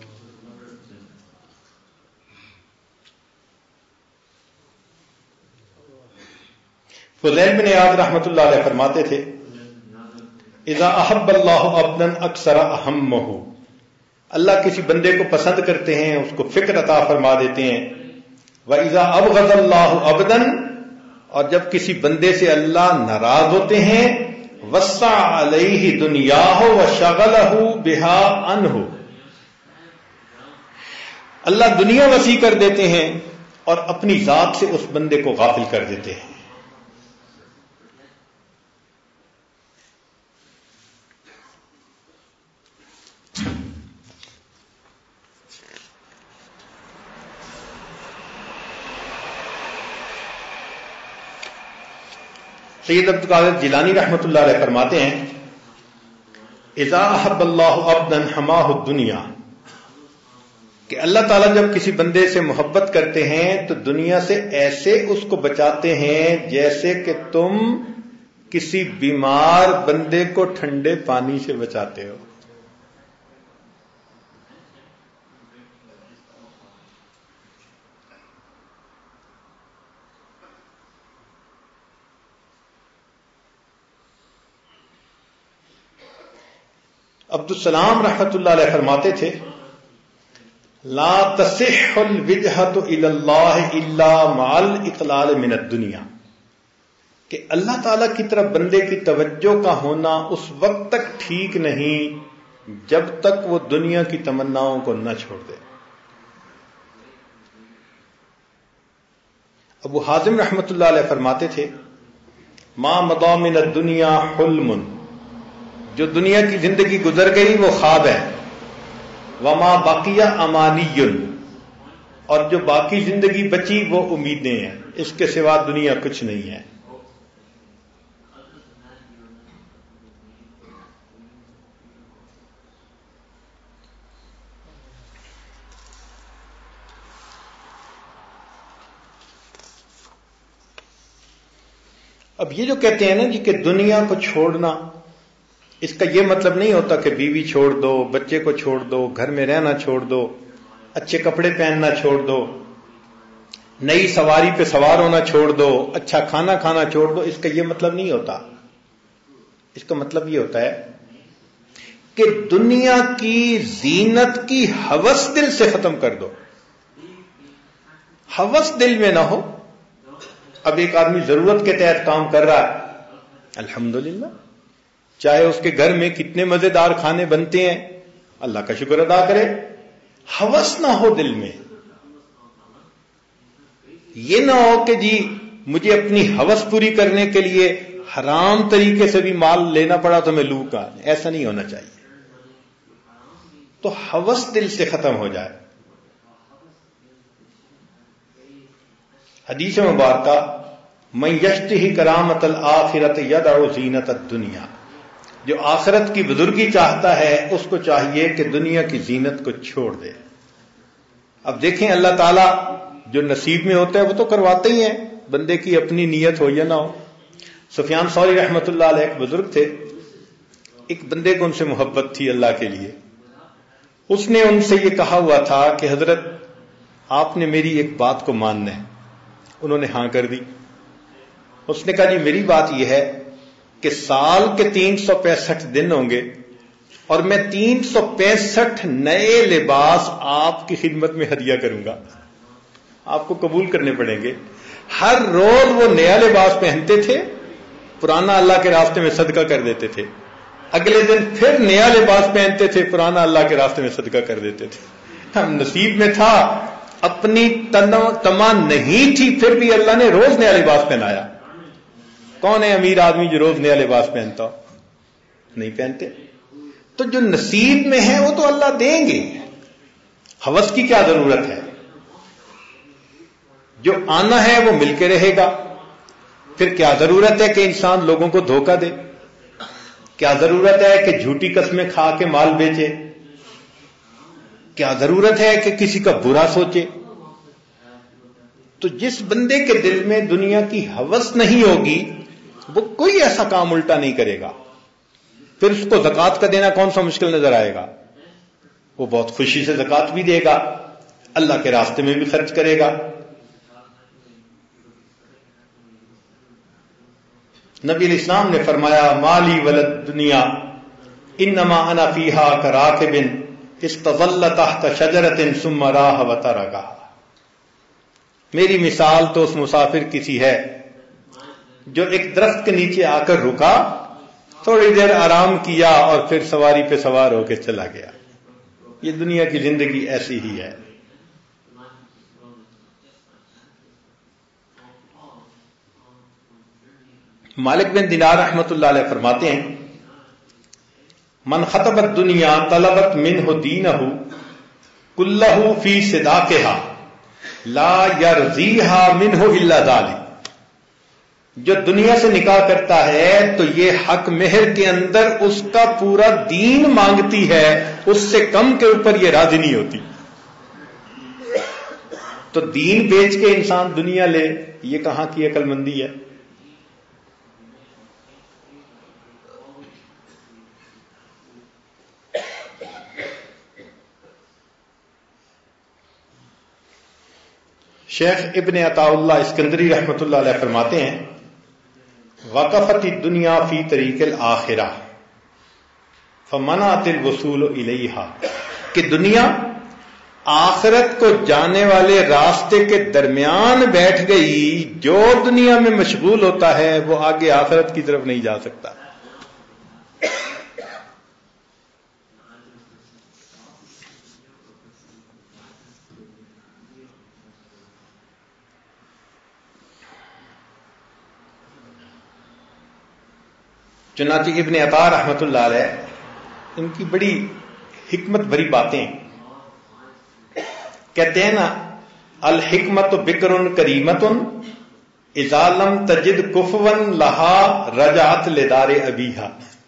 فضیل بن عیاض رحمت اللہ علیہ فرماتے تھے اذا احب اللہ عبدا اکثر اہمہ، اللہ کسی بندے کو پسند کرتے ہیں، اس کو فکر عطا فرما دیتے ہیں. وَإِذَا أَبْغَضَ اللَّهُ عَبْدًا اور جب کسی بندے سے اللہ ناراض ہوتے ہیں وسع علیہ دنیاہ وشغلہ بہا عنہ، اللہ دنیا وسیع کر دیتے ہیں اور اپنی ذات سے اس بندے کو غافل کر دیتے ہیں۔ سید عبد القادر جیلانی رحمۃ اللہ علیہ فرماتے ہیں اذا احب اللہ عبدا حماہ الدنیا، کہ اللہ تعالیٰ جب کسی بندے سے محبت کرتے ہیں تو دنیا سے ایسے اس کو بچاتے ہیں جیسے کہ تم کسی بیمار بندے کو ٹھنڈے پانی سے بچاتے ہو۔ عبد السلام رحمۃ اللہ علیہ فرماتے تھے لا تصح الوجہۃ الی اللہ الا مع الاقلال من الدنیا، کہ اللہ تعالیٰ کی طرف بندے کی توجہ کا ہونا اس وقت تک ٹھیک نہیں جب تک وہ دنیا کی تمناؤں کو نہ چھوڑ دے۔ ابو حازم رحمۃ اللہ علیہ فرماتے تھے ما مضى من الدنیا حلم، جو دنیا کی زندگی گزر گئی وہ خواب ہے، وما بقیہ امانی، اور جو باقی زندگی بچی وہ امیدیں ہیں، اس کے سوا دنیا کچھ نہیں ہے۔ اب یہ جو کہتے ہیں نا جی کہ دنیا کو چھوڑنا، اس کا یہ مطلب نہیں ہوتا کہ بیوی چھوڑ دو، بچے کو چھوڑ دو، گھر میں رہنا چھوڑ دو، اچھے کپڑے پہننا چھوڑ دو، نئی سواری پہ سوار ہونا چھوڑ دو، اچھا کھانا کھانا چھوڑ دو۔ اس کا یہ مطلب نہیں ہوتا۔ اس کا مطلب یہ ہوتا ہے کہ دنیا کی زینت کی ہوس دل سے ختم کر دو۔ ہوس دل میں نہ ہو۔ اب ایک آدمی ضرورت کے تحت کام کر رہا ہے، الحمدللہ، چاہے اس کے گھر میں کتنے مزیدار کھانے بنتے ہیں، اللہ کا شکر ادا کرے، ہوس نہ ہو دل میں۔ یہ نہ ہو کہ جی مجھے اپنی ہوس پوری کرنے کے لیے حرام طریقے سے بھی مال لینا پڑا تو میں لوں گا، ایسا نہیں ہونا چاہیے۔ تو ہوس دل سے ختم ہو جائے۔ حدیث مبارکہ من یشتہی کرامت الآخرۃ یدع زینت الدنیا، جو آخرت کی بزرگی چاہتا ہے اس کو چاہیے کہ دنیا کی زینت کو چھوڑ دے۔ اب دیکھیں اللہ تعالیٰ جو نصیب میں ہوتا ہے وہ تو کرواتے ہی ہیں، بندے کی اپنی نیت ہو یا نہ ہو۔ سفیان ثوری رحمۃ اللہ علیہ ایک بزرگ تھے، ایک بندے کو ان سے محبت تھی اللہ کے لیے۔ اس نے ان سے یہ کہا ہوا تھا کہ حضرت آپ نے میری ایک بات کو ماننا ہے۔ انہوں نے ہاں کر دی۔ اس نے کہا جی میری بات یہ ہے کہ سال کے تین سو پینسٹھ دن ہوں گے اور میں تین سو پینسٹھ نئے لباس آپ کی خدمت میں ہدیہ کروں گا، آپ کو قبول کرنے پڑیں گے۔ ہر روز وہ نیا لباس پہنتے تھے، پرانا اللہ کے راستے میں صدقہ کر دیتے تھے، اگلے دن پھر نیا لباس پہنتے تھے، پرانا اللہ کے راستے میں صدقہ کر دیتے تھے۔ ہم نصیب میں تھا، اپنی تمام نہیں تھی، پھر بھی اللہ نے روز نیا لباس پہنایا۔ کون ہے امیر آدمی جو روز نیا لباس پہنتا ہو؟ نہیں پہنتے۔ تو جو نصیب میں ہے وہ تو اللہ دیں گے، ہوس کی کیا ضرورت ہے؟ جو آنا ہے وہ مل کے رہے گا۔ پھر کیا ضرورت ہے کہ انسان لوگوں کو دھوکہ دے؟ کیا ضرورت ہے کہ جھوٹی قسمیں کھا کے مال بیچے؟ کیا ضرورت ہے کہ کسی کا برا سوچے؟ تو جس بندے کے دل میں دنیا کی ہوس نہیں ہوگی وہ کوئی ایسا کام الٹا نہیں کرے گا۔ پھر اس کو زکوٰۃ کا دینا کون سا مشکل نظر آئے گا؟ وہ بہت خوشی سے زکوٰۃ بھی دے گا، اللہ کے راستے میں بھی خرچ کرے گا۔ نبی علیہ السلام نے فرمایا مالی ولد دنیا انما انا فیہا کراکب استظل تحت شجرۃ ثم راح وترکھا، میری مثال تو اس مسافر کی سی ہے جو ایک درخت کے نیچے آ کر رکا، تھوڑی دیر آرام کیا اور پھر سواری پہ سوار ہو کے چلا گیا۔ یہ دنیا کی زندگی ایسی ہی ہے۔ مالک بن دینار رحمت اللہ علیہ فرماتے ہیں، من خطب الدنیا طلبت منہ دینہ کلہ فی صداقہا لا یرضیہا منہ الا ذالک۔ جو دنیا سے نکاح کرتا ہے تو یہ حق مہر کے اندر اس کا پورا دین مانگتی ہے، اس سے کم کے اوپر یہ راضی نہیں ہوتی۔ تو دین بیچ کے انسان دنیا لے، یہ کہاں کی عقل مندی ہے؟ شیخ ابن عطا اللہ اسکندری رحمت اللہ علیہ فرماتے ہیں، وقفت الدنیا فی طریق الآخرہ فمنعت الوصول الیہا، کہ دنیا آخرت کو جانے والے راستے کے درمیان بیٹھ گئی۔ جو دنیا میں مشغول ہوتا ہے وہ آگے آخرت کی طرف نہیں جا سکتا۔ چنانچہ ابن عطا رحمت اللہ علیہ ان کی بڑی حکمت بھری باتیں کہتے ہیں نا، الحکمت بکر کریمت اذا لم تجد کفوا لہا رجعت لدار ابیہا۔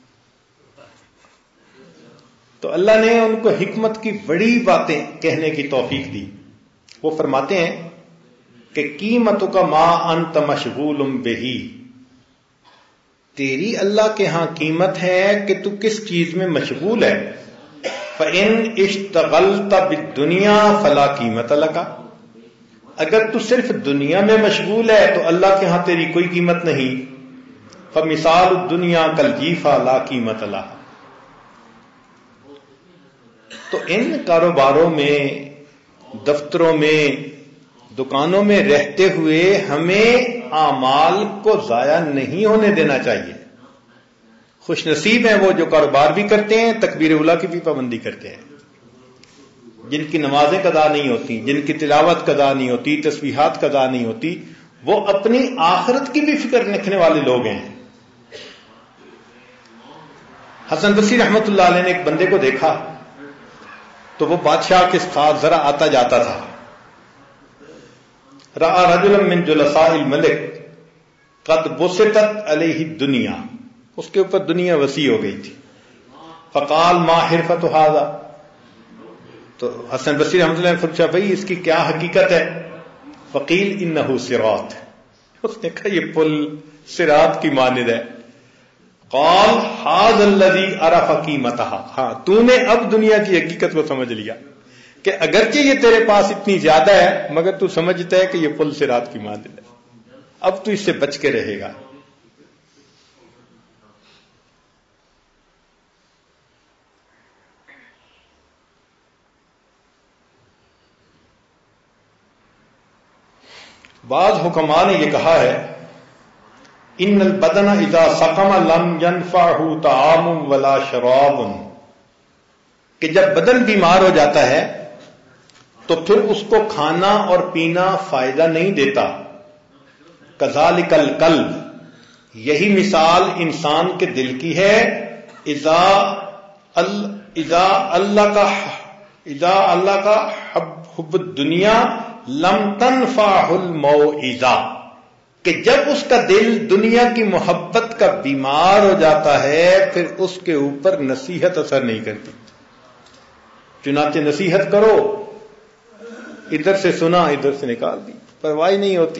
تو اللہ نے ان کو حکمت کی بڑی باتیں کہنے کی توفیق دی۔ وہ فرماتے ہیں کہ قیمت کا ما انت مشغول بہی، تیری اللہ کے ہاں قیمت ہے کہ تو کس چیز میں مشغول ہے۔ فَإِنْ اشْتَغَلْتَ بِالدُّنْيَا فَلَا قِیمَتَ لَكَ، اگر تو صرف دنیا میں مشغول ہے تو اللہ کے ہاں تیری کوئی قیمت نہیں۔ فَمِثَالُ الدُّنْيَا كَالْجِیفَةِ لَا قِیمَتَ لَهَا۔ تو ان کاروباروں میں، دفتروں میں، دکانوں میں رہتے ہوئے ہمیں اعمال کو ضائع نہیں ہونے دینا چاہیے۔ خوش نصیب ہیں وہ جو کاروبار بھی کرتے ہیں، تکبیر اولیٰ کی بھی پابندی کرتے ہیں، جن کی نمازیں قضا نہیں ہوتی، جن کی تلاوت قضا نہیں ہوتی، تسبیحات قضا نہیں ہوتی، وہ اپنی آخرت کی بھی فکر رکھنے والے لوگ ہیں۔ حسن بصری رحمت اللہ علیہ نے ایک بندے کو دیکھا تو وہ بادشاہ کے ساتھ ذرا آتا جاتا تھا۔ رأى رجلا من جلساء الملک قد بسطت علیہ الدنیا، اس کے اوپر دنیا وسیع ہو گئی تھی۔ فقال ما حرفت هذا، تو حسن بصری رحمۃ اللہ نے پوچھا بھائی اس کی کیا حقیقت ہے؟ فقیل انہ صراط، اس نے کہا یہ پل صراط کی مانند ہے۔ قال هذا الذی عرف قیمتها، ہاں تو نے اب دنیا کی حقیقت کو سمجھ لیا کہ اگرچہ یہ تیرے پاس اتنی زیادہ ہے مگر تو سمجھتا ہے کہ یہ پل صراط کی مانند ہے، اب تو اس سے بچ کے رہے گا۔ بعض حکماء نے یہ کہا ہے، ان البدن اذا سقم لم ينفعه طعام ولا شراب، کہ جب بدن بیمار ہو جاتا ہے تو پھر اس کو کھانا اور پینا فائدہ نہیں دیتا۔ کذالک القلب، یہی مثال انسان کے دل کی ہے۔ اذا اذا اللہ کا اذا اللہ کا حب الدنیا لم تنفعہ الموعظہ، کہ جب اس کا دل دنیا کی محبت کا بیمار ہو جاتا ہے پھر اس کے اوپر نصیحت اثر نہیں کرتی۔ چنانچہ نصیحت کرو، ادھر سے سنا ادھر سے نکال دی، پرواہ نہیں ہوتی۔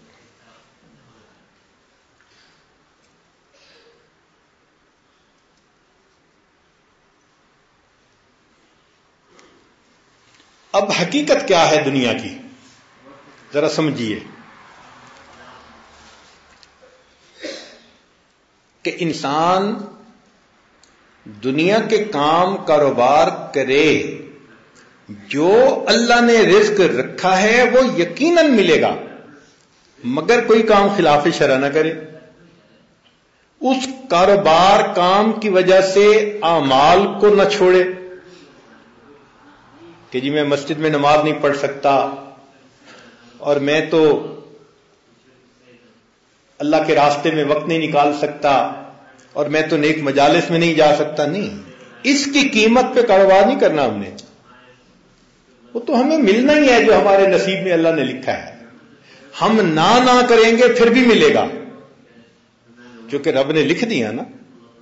اب حقیقت کیا ہے دنیا کی، ذرا سمجھیے کہ انسان دنیا کے کام کاروبار کرے، جو اللہ نے رزق رکھا ہے وہ یقیناً ملے گا، مگر کوئی کام خلاف شرع نہ کرے۔ اس کاروبار کام کی وجہ سے اعمال کو نہ چھوڑے کہ جی میں مسجد میں نماز نہیں پڑھ سکتا اور میں تو اللہ کے راستے میں وقت نہیں نکال سکتا اور میں تو نیک مجالس میں نہیں جا سکتا. نہیں، اس کی قیمت پہ کاروبار نہیں کرنا ہم نے. وہ تو ہمیں ملنا ہی ہے جو ہمارے نصیب میں اللہ نے لکھا ہے. ہم نہ نہ کریں گے پھر بھی ملے گا، جو کہ رب نے لکھ دیا نا.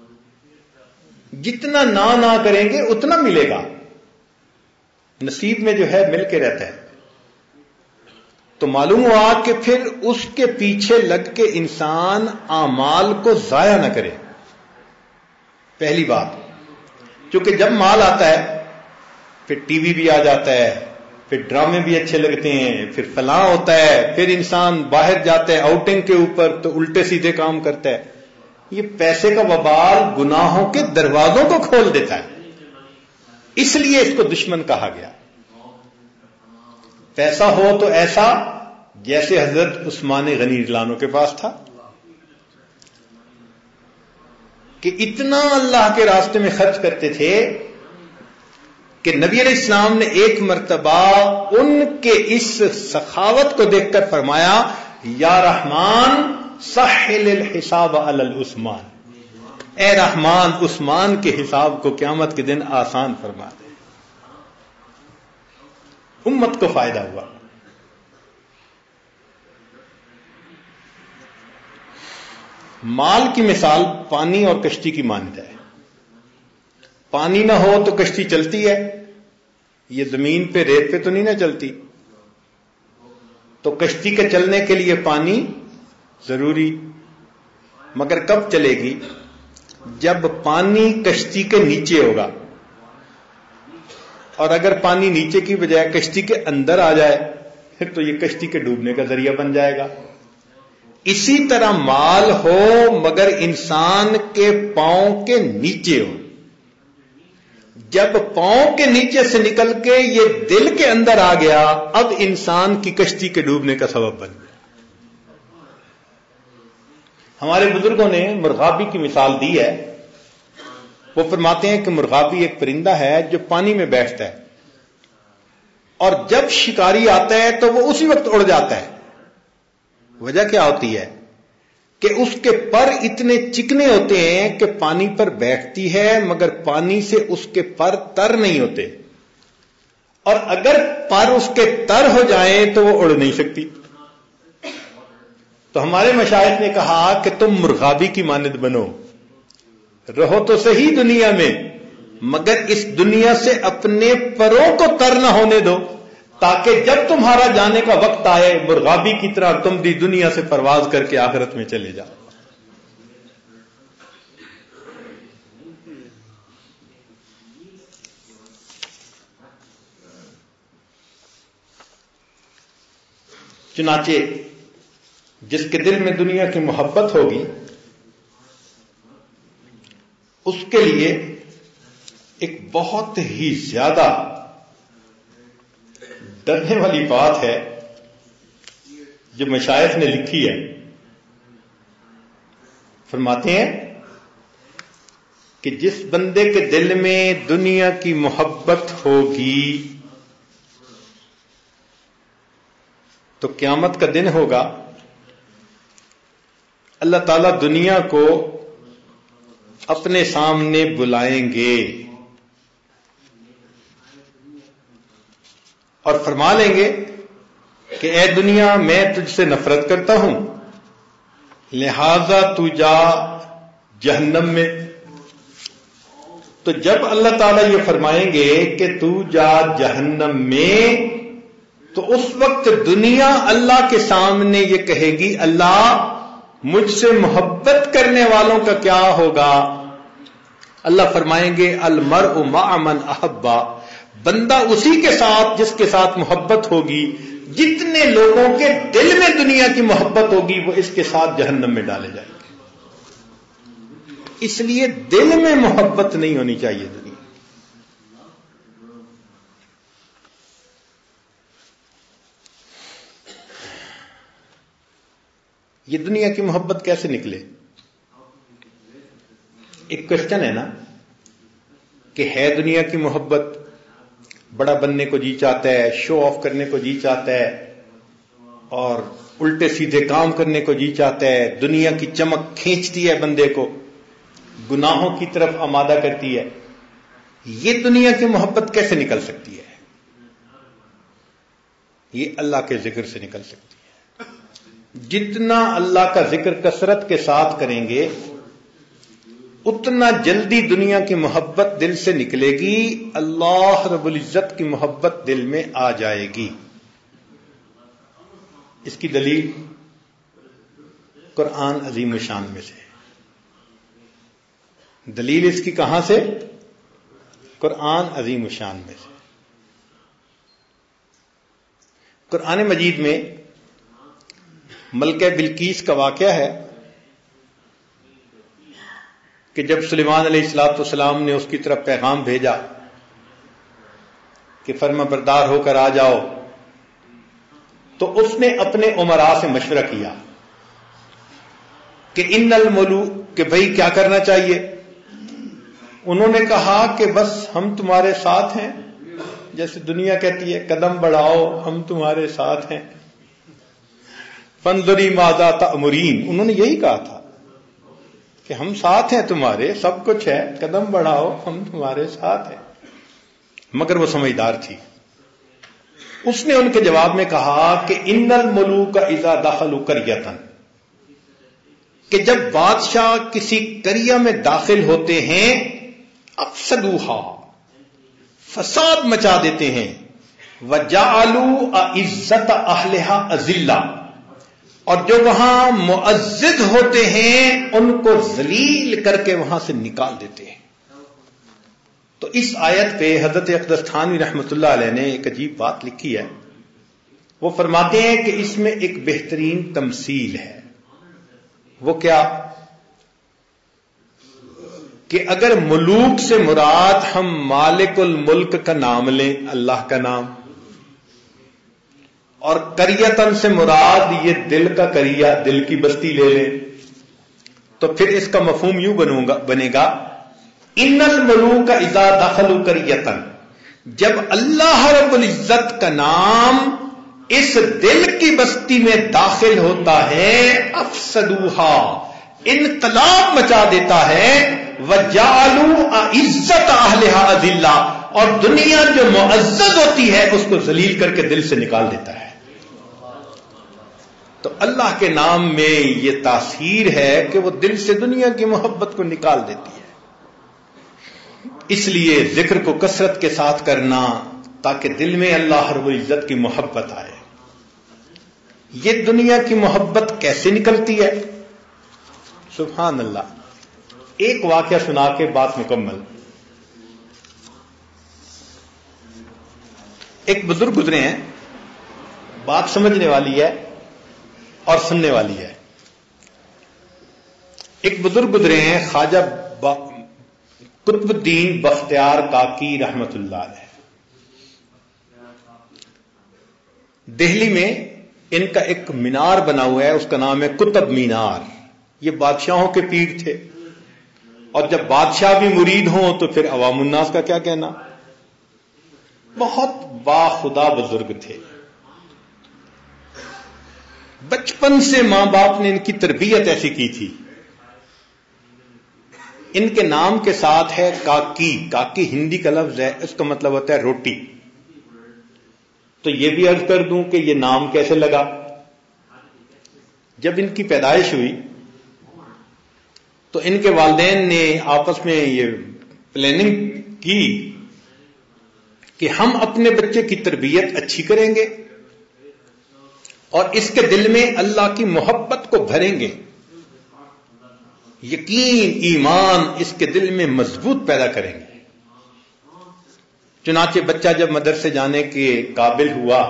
جتنا نہ نہ کریں گے اتنا ملے گا. نصیب میں جو ہے مل کے رہتا ہے. تو معلوم ہوا کہ پھر اس کے پیچھے لگ کے انسان اعمال کو ضائع نہ کرے. پہلی بات، کیونکہ جب مال آتا ہے پھر ٹی وی بھی آ جاتا ہے، پھر ڈرامے بھی اچھے لگتے ہیں، پھر فلاں ہوتا ہے، پھر انسان باہر جاتا ہے آؤٹنگ کے اوپر تو الٹے سیدھے کام کرتا ہے. یہ پیسے کا وبال گناہوں کے دروازوں کو کھول دیتا ہے. اس لیے اس کو دشمن کہا گیا. پیسہ ہو تو ایسا جیسے حضرت عثمان غنی رضی اللہ عنہ کے پاس تھا کہ اتنا اللہ کے راستے میں خرچ کرتے تھے کہ نبی علیہ السلام نے ایک مرتبہ ان کے اس سخاوت کو دیکھ کر فرمایا، یا رحمان سہل الحساب علی العثمان، اے رحمان عثمان کے حساب کو قیامت کے دن آسان فرما دے. امت کو فائدہ ہوا. مال کی مثال پانی اور کشتی کی مانند ہے. پانی نہ ہو تو کشتی چلتی ہے، یہ زمین پہ ریت پہ تو نہیں نہ چلتی. تو کشتی کے چلنے کے لیے پانی ضروری، مگر کب چلے گی؟ جب پانی کشتی کے نیچے ہوگا. اور اگر پانی نیچے کی بجائے کشتی کے اندر آ جائے پھر تو یہ کشتی کے ڈوبنے کا ذریعہ بن جائے گا. اسی طرح مال ہو مگر انسان کے پاؤں کے نیچے ہو. جب پاؤں کے نیچے سے نکل کے یہ دل کے اندر آ گیا، اب انسان کی کشتی کے ڈوبنے کا سبب بن گیا. ہمارے بزرگوں نے مرغابی کی مثال دی ہے. وہ فرماتے ہیں کہ مرغابی ایک پرندہ ہے جو پانی میں بیٹھتا ہے اور جب شکاری آتا ہے تو وہ اسی وقت اڑ جاتا ہے. وجہ کیا ہوتی ہے کہ اس کے پر اتنے چکنے ہوتے ہیں کہ پانی پر بیٹھتی ہے مگر پانی سے اس کے پر تر نہیں ہوتے، اور اگر پر اس کے تر ہو جائیں تو وہ اڑ نہیں سکتی. تو ہمارے مشائخ نے کہا کہ تم مرغابی کی مانند بنو، رہو تو صحیح دنیا میں مگر اس دنیا سے اپنے پروں کو تر نہ ہونے دو، تاکہ جب تمہارا جانے کا وقت آئے مرغابی کی طرح تم بھی دنیا سے پرواز کر کے آخرت میں چلے جاؤ. چنانچہ جس کے دل میں دنیا کی محبت ہوگی اس کے لیے ایک بہت ہی زیادہ ڈرنے والی بات ہے جو مشائخ نے لکھی ہے. فرماتے ہیں کہ جس بندے کے دل میں دنیا کی محبت ہوگی تو قیامت کا دن ہوگا، اللہ تعالیٰ دنیا کو اپنے سامنے بلائیں گے اور فرما لیں گے کہ اے دنیا میں تجھ سے نفرت کرتا ہوں لہذا تو جا جہنم میں. تو جب اللہ تعالیٰ یہ فرمائیں گے کہ تو جا جہنم میں تو اس وقت دنیا اللہ کے سامنے یہ کہے گی اللہ مجھ سے محبت کرنے والوں کا کیا ہوگا؟ اللہ فرمائیں گے المرء مع من احبا، بندہ اسی کے ساتھ جس کے ساتھ محبت ہوگی. جتنے لوگوں کے دل میں دنیا کی محبت ہوگی وہ اس کے ساتھ جہنم میں ڈالے جائیں گے. اس لیے دل میں محبت نہیں ہونی چاہیے دنیا. یہ دنیا کی محبت کیسے نکلے؟ ایک کوشچن ہے نا کہ ہے دنیا کی محبت، بڑا بننے کو جی چاہتا ہے، شو آف کرنے کو جی چاہتا ہے، اور الٹے سیدھے کام کرنے کو جی چاہتا ہے، دنیا کی چمک کھینچتی ہے بندے کو، گناہوں کی طرف آمادہ کرتی ہے. یہ دنیا کی محبت کیسے نکل سکتی ہے؟ یہ اللہ کے ذکر سے نکل سکتی ہے. جتنا اللہ کا ذکر کثرت کے ساتھ کریں گے اتنا جلدی دنیا کی محبت دل سے نکلے گی، اللہ رب العزت کی محبت دل میں آ جائے گی. اس کی دلیل قرآن عظیم الشان میں سے. دلیل اس کی کہاں سے؟ قرآن عظیم الشان میں سے. قرآن مجید میں ملکہ بلقیس کا واقعہ ہے کہ جب سلیمان علیہ الصلوۃ والسلام نے اس کی طرف پیغام بھیجا کہ فرما بردار ہو کر آ جاؤ، تو اس نے اپنے امراء سے مشورہ کیا کہ ان الملوک، کہ بھئی کیا کرنا چاہیے. انہوں نے کہا کہ بس ہم تمہارے ساتھ ہیں، جیسے دنیا کہتی ہے قدم بڑھاؤ ہم تمہارے ساتھ ہیں. فانظری ماذا تأمرین، انہوں نے یہی کہا تھا کہ ہم ساتھ ہیں تمہارے، سب کچھ ہے، قدم بڑھاؤ ہم تمہارے ساتھ ہیں. مگر وہ سمجھدار تھی. اس نے ان کے جواب میں کہا کہ ان الملوک اذا دخلوا قریۃ، کہ جب بادشاہ کسی قریہ میں داخل ہوتے ہیں افسدوہا، فساد مچا دیتے ہیں، وجعلوا اعزت اہلہا اذلہ، اور جو وہاں معزز ہوتے ہیں ان کو ذلیل کر کے وہاں سے نکال دیتے ہیں. تو اس آیت پہ حضرت اقدس تھانوی رحمۃ اللہ علیہ نے ایک عجیب بات لکھی ہے. وہ فرماتے ہیں کہ اس میں ایک بہترین تمثیل ہے. وہ کیا؟ کہ اگر ملوک سے مراد ہم مالک الملک کا نام لیں، اللہ کا نام، اور قریتن سے مراد یہ دل کا قریہ، دل کی بستی لے لیں، تو پھر اس کا مفہوم یوں بنے گا ان الملوک اذا دخلوا قریتن، جب اللہ رب العزت کا نام اس دل کی بستی میں داخل ہوتا ہے، افسدوہا، انقلاب مچا دیتا ہے، وجعلوا اعزت اہلہا اذلہ، اور دنیا جو معزز ہوتی ہے اس کو ذلیل کر کے دل سے نکال دیتا ہے. تو اللہ کے نام میں یہ تاثیر ہے کہ وہ دل سے دنیا کی محبت کو نکال دیتی ہے. اس لیے ذکر کو کثرت کے ساتھ کرنا تاکہ دل میں اللہ رب العزت کی محبت آئے. یہ دنیا کی محبت کیسے نکلتی ہے؟ سبحان اللہ. ایک واقعہ سنا کے بات مکمل. ایک بزرگ گزرے ہیں، بات سمجھنے والی ہے اور سننے والی ہے. ایک بزرگ گزرے ہیں خواجہ قطب الدین بختیار کاکی رحمت اللہ علیہ. دہلی میں ان کا ایک مینار بنا ہوا ہے، اس کا نام ہے قطب مینار. یہ بادشاہوں کے پیر تھے، اور جب بادشاہ بھی مرید ہوں تو پھر عوام الناس کا کیا کہنا. بہت باخدا بزرگ تھے. بچپن سے ماں باپ نے ان کی تربیت ایسی کی تھی. ان کے نام کے ساتھ ہے کاکی. کاکی ہندی کا لفظ ہے، اس کا مطلب ہوتا ہے روٹی. تو یہ بھی عرض کر دوں کہ یہ نام کیسے لگا. جب ان کی پیدائش ہوئی تو ان کے والدین نے آپس میں یہ پلاننگ کی کہ ہم اپنے بچے کی تربیت اچھی کریں گے اور اس کے دل میں اللہ کی محبت کو بھریں گے، یقین ایمان اس کے دل میں مضبوط پیدا کریں گے. چنانچہ بچہ جب مدرسے جانے کے قابل ہوا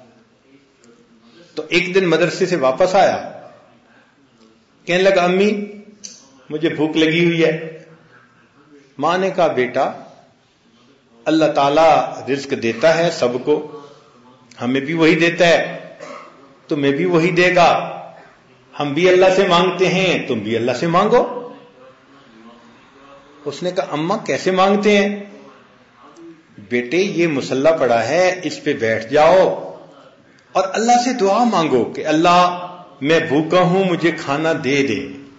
تو ایک دن مدرسے سے واپس آیا، کہنے لگا امی مجھے بھوک لگی ہوئی ہے. ماں نے کہا بیٹا اللہ تعالیٰ رزق دیتا ہے سب کو، ہمیں بھی وہی دیتا ہے، تمہیں بھی وہی دے گا. ہم بھی اللہ سے مانگتے ہیں، تم بھی اللہ سے مانگو. اس نے کہا اماں کیسے مانگتے ہیں؟ بیٹے یہ مصلی پڑا ہے، اس پہ بیٹھ جاؤ اور اللہ سے دعا مانگو کہ اللہ میں بھوکا ہوں، مجھے کھانا دے دے۔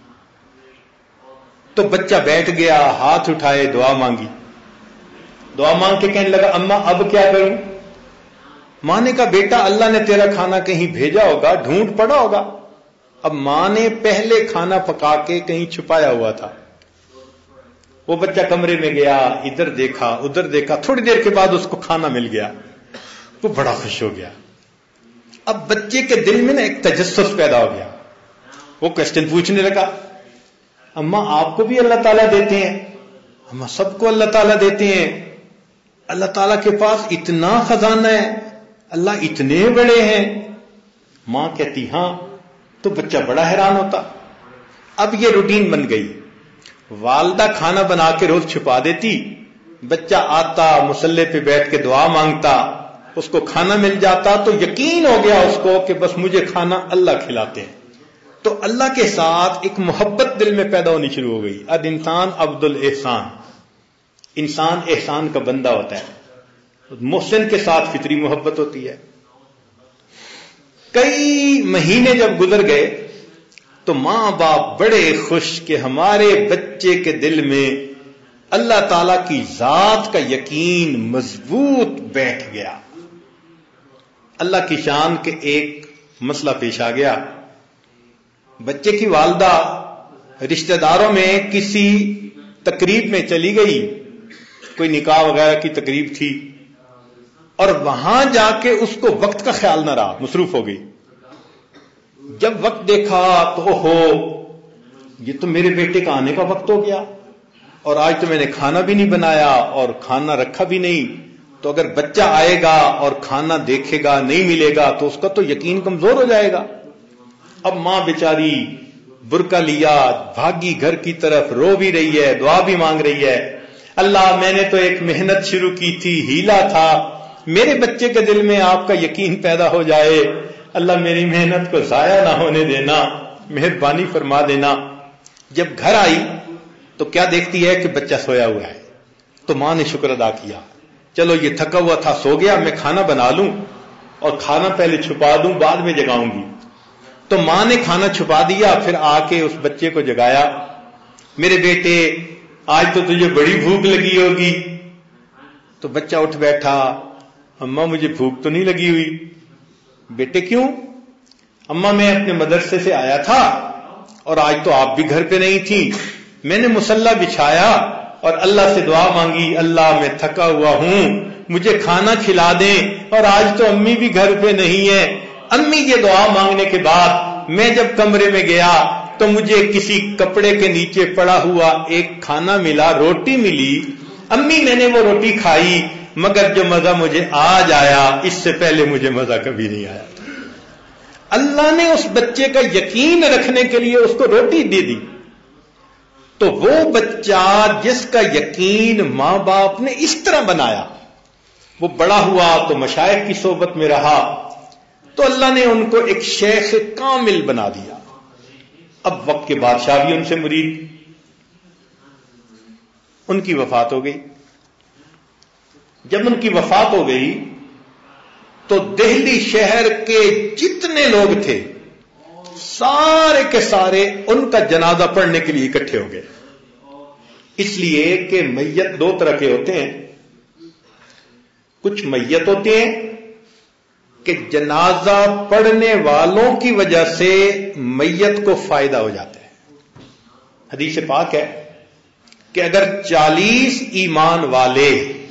تو بچہ بیٹھ گیا، ہاتھ اٹھائے، دعا مانگی، دعا مانگ کے کہنے لگا اماں اب کیا کروں؟ ماں نے کہا بیٹا اللہ نے تیرا کھانا کہیں بھیجا ہوگا، ڈھونڈ پڑا ہوگا۔ اب ماں نے پہلے کھانا پکا کے کہیں چھپایا ہوا تھا۔ وہ بچہ کمرے میں گیا، ادھر دیکھا ادھر دیکھا، تھوڑی دیر کے بعد اس کو کھانا مل گیا، وہ بڑا خوش ہو گیا۔ اب بچے کے دل میں نا ایک تجسس پیدا ہو گیا، وہ کوشچن پوچھنے لگا اماں آپ کو بھی اللہ تعالیٰ دیتے ہیں؟ اماں سب کو اللہ تعالیٰ دیتے ہیں، اللہ تعالیٰ کے پاس اتنا خزانہ ہے، اللہ اتنے بڑے ہیں؟ ماں کہتی ہاں۔ تو بچہ بڑا حیران ہوتا۔ اب یہ روٹین بن گئی، والدہ کھانا بنا کے روز چھپا دیتی، بچہ آتا مصلی پہ بیٹھ کے دعا مانگتا، اس کو کھانا مل جاتا تو یقین ہو گیا اس کو کہ بس مجھے کھانا اللہ کھلاتے ہیں۔ تو اللہ کے ساتھ ایک محبت دل میں پیدا ہونی شروع ہو گئی۔ اد انسان عبد الاحسان، انسان احسان کا بندہ ہوتا ہے، محسن کے ساتھ فطری محبت ہوتی ہے۔ کئی مہینے جب گزر گئے تو ماں باپ بڑے خوش کہ ہمارے بچے کے دل میں اللہ تعالی کی ذات کا یقین مضبوط بیٹھ گیا۔ اللہ کی شان کے ایک مسئلہ پیش آ گیا، بچے کی والدہ رشتہ داروں میں کسی تقریب میں چلی گئی، کوئی نکاح وغیرہ کی تقریب تھی، اور وہاں جا کے اس کو وقت کا خیال نہ رہا، مصروف ہو گئی۔ جب وقت دیکھا تو اوہو یہ تو میرے بیٹے کا آنے کا وقت ہو گیا، اور آج تو میں نے کھانا بھی نہیں بنایا اور کھانا رکھا بھی نہیں، تو اگر بچہ آئے گا اور کھانا دیکھے گا نہیں ملے گا تو اس کا تو یقین کمزور ہو جائے گا۔ اب ماں بیچاری برقع لیا بھاگی گھر کی طرف، رو بھی رہی ہے، دعا بھی مانگ رہی ہے، اللہ میں نے تو ایک محنت شروع کی تھی، ہیلا تھا، میرے بچے کے دل میں آپ کا یقین پیدا ہو جائے، اللہ میری محنت کو ضائع نہ ہونے دینا، مہربانی فرما دینا۔ جب گھر آئی تو کیا دیکھتی ہے کہ بچہ سویا ہوا ہے، تو ماں نے شکر ادا کیا، چلو یہ تھکا ہوا تھا سو گیا، میں کھانا بنا لوں اور کھانا پہلے چھپا دوں بعد میں جگاؤں گی۔ تو ماں نے کھانا چھپا دیا، پھر آ کے اس بچے کو جگایا، میرے بیٹے آج تو تجھے بڑی بھوک لگی ہوگی۔ تو بچہ اٹھ بیٹھا، اماں مجھے بھوک تو نہیں لگی ہوئی۔ بیٹے کیوں؟ اماں میں اپنے مدرسے سے آیا تھا اور آج تو آپ بھی گھر پہ نہیں تھی، میں نے مصلی بچھایا اور اللہ سے دعا مانگی، اللہ میں تھکا ہوا ہوں مجھے کھانا کھلا دیں، اور آج تو امی بھی گھر پہ نہیں ہے۔ امی یہ دعا مانگنے کے بعد میں جب کمرے میں گیا تو مجھے کسی کپڑے کے نیچے پڑا ہوا ایک کھانا ملا، روٹی ملی، امی میں نے وہ روٹی کھائی، مگر جو مزہ مجھے آج آیا اس سے پہلے مجھے مزہ کبھی نہیں آیا۔ اللہ نے اس بچے کا یقین رکھنے کے لیے اس کو روٹی دے دی۔ تو وہ بچہ جس کا یقین ماں باپ نے اس طرح بنایا، وہ بڑا ہوا تو مشائخ کی صحبت میں رہا تو اللہ نے ان کو ایک شیخ کامل بنا دیا۔ اب وقت کے بادشاہ بھی ان سے مرید، ان کی وفات ہو گئی۔ جب ان کی وفات ہو گئی تو دہلی شہر کے جتنے لوگ تھے سارے کے سارے ان کا جنازہ پڑھنے کے لیے اکٹھے ہو گئے، اس لیے کہ میت دو طرح کے ہوتے ہیں، کچھ میت ہوتے ہیں کہ جنازہ پڑھنے والوں کی وجہ سے میت کو فائدہ ہو جاتا ہے۔ حدیث پاک ہے کہ اگر چالیس ایمان والے،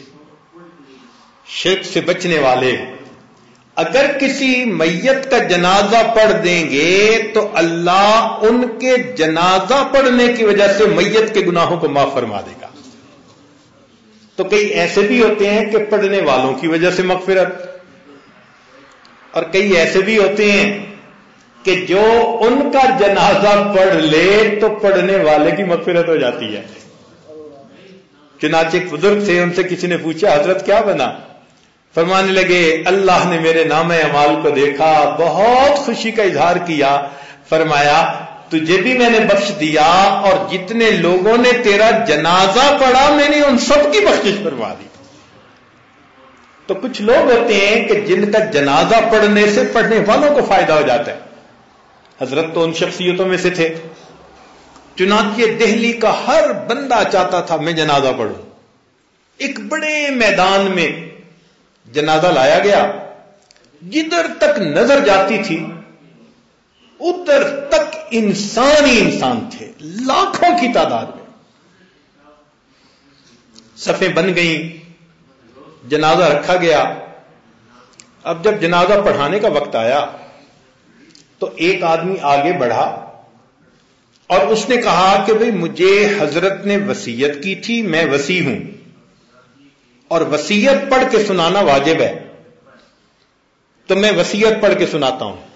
شرک سے بچنے والے، اگر کسی میت کا جنازہ پڑھ دیں گے تو اللہ ان کے جنازہ پڑھنے کی وجہ سے میت کے گناہوں کو معاف فرما دے گا۔ تو کئی ایسے بھی ہوتے ہیں کہ پڑھنے والوں کی وجہ سے مغفرت، اور کئی ایسے بھی ہوتے ہیں کہ جو ان کا جنازہ پڑھ لے تو پڑھنے والے کی مغفرت ہو جاتی ہے۔ چنانچہ ایک بزرگ تھے، ان سے کسی نے پوچھا حضرت کیا بنا؟ فرمانے لگے اللہ نے میرے نام اعمال کو دیکھا، بہت خوشی کا اظہار کیا، فرمایا تجھے بھی میں نے بخش دیا اور جتنے لوگوں نے تیرا جنازہ پڑھا میں نے ان سب کی بخشش فرما دی. تو کچھ لوگ ہوتے ہیں کہ جن کا جنازہ پڑھنے سے پڑھنے والوں کو فائدہ ہو جاتا ہے. حضرت تو ان شخصیتوں میں سے تھے. چنانچہ دہلی کا ہر بندہ چاہتا تھا میں جنازہ پڑھوں. ایک بڑے میدان میں جنازہ لایا گیا. جدھر تک نظر جاتی تھی ادھر تک انسان ہی انسان تھے، لاکھوں کی تعداد میں. صفیں بن گئیں، جنازہ رکھا گیا. اب جب جنازہ پڑھانے کا وقت آیا تو ایک آدمی آگے بڑھا اور اس نے کہا کہ بھئی مجھے حضرت نے وصیت کی تھی، میں وصی ہوں اور وصیت پڑھ کے سنانا واجب ہے، تو میں وصیت پڑھ کے سناتا ہوں.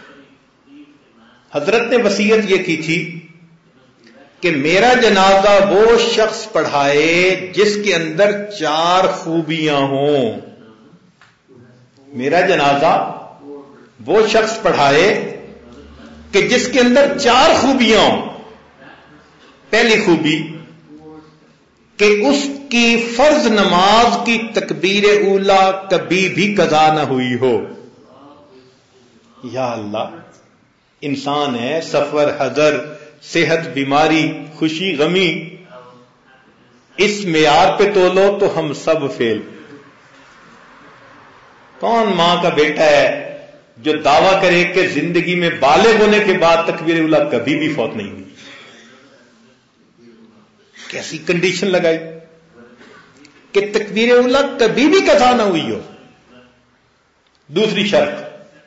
حضرت نے وصیت یہ کی تھی کہ میرا جنازہ وہ شخص پڑھائے جس کے اندر چار خوبیاں ہوں. میرا جنازہ وہ شخص پڑھائے کہ جس کے اندر چار خوبیاں ہوں. پہلی خوبی کہ اس کی فرض نماز کی تکبیر اولا کبھی بھی قضا نہ ہوئی ہو. یا اللہ، انسان ہے، سفر، حضر، صحت، بیماری، خوشی، غمی، اس معیار پہ تولو تو ہم سب فیل. کون ماں کا بیٹا ہے جو دعویٰ کرے کہ زندگی میں بالغ ہونے کے بعد تکبیر اولا کبھی بھی فوت نہیں ہوئی؟ کیسی کنڈیشن لگائی کہ تکبیر اولا کبھی بھی قضا نہ ہوئی ہو. دوسری شرط،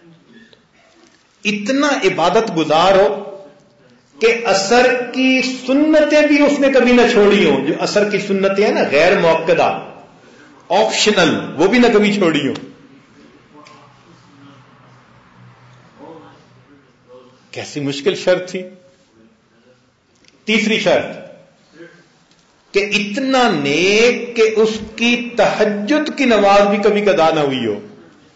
اتنا عبادت گزار ہو کہ عصر کی سنتیں بھی اس نے کبھی نہ چھوڑی ہوں. جو عصر کی سنتیں ہیں نا غیر موقدہ، آپشنل، وہ بھی نہ کبھی چھوڑی ہوں. کیسی مشکل شرط تھی. تیسری شرط کہ اتنا نیک کہ اس کی تہجد کی نماز بھی کبھی قضا نہ ہوئی ہو.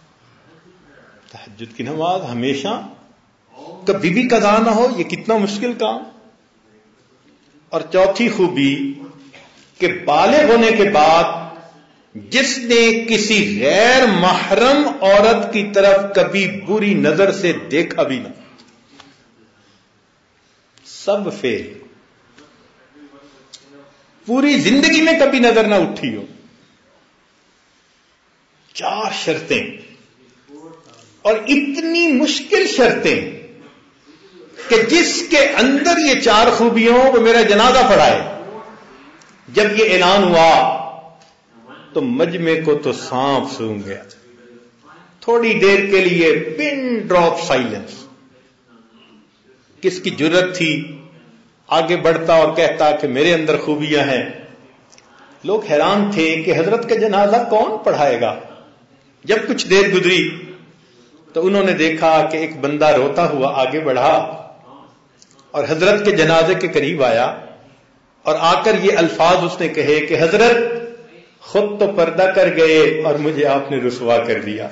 تہجد کی نماز ہمیشہ کبھی بھی قضا نہ ہو، یہ کتنا مشکل کام. اور چوتھی خوبی کہ بالغ ہونے کے بعد جس نے کسی غیر محرم عورت کی طرف کبھی بری نظر سے دیکھا بھی نہ. سب فیل. پوری زندگی میں کبھی نظر نہ اٹھی ہو. چار شرطیں اور اتنی مشکل شرطیں کہ جس کے اندر یہ چار خوبیوں وہ میرا جنازہ پڑھائے. جب یہ اعلان ہوا تو مجمع کو تو سانپ سونگ گیا. تھوڑی دیر کے لیے پن ڈراپ سائلنس. کس کی جرت تھی آگے بڑھتا اور کہتا کہ میرے اندر خوبیاں ہیں؟ لوگ حیران تھے کہ حضرت کا جنازہ کون پڑھائے گا. جب کچھ دیر گزری تو انہوں نے دیکھا کہ ایک بندہ روتا ہوا آگے بڑھا اور حضرت کے جنازے کے قریب آیا اور آ کر یہ الفاظ اس نے کہے کہ حضرت خود تو پردہ کر گئے اور مجھے آپ نے رسوا کر دیا.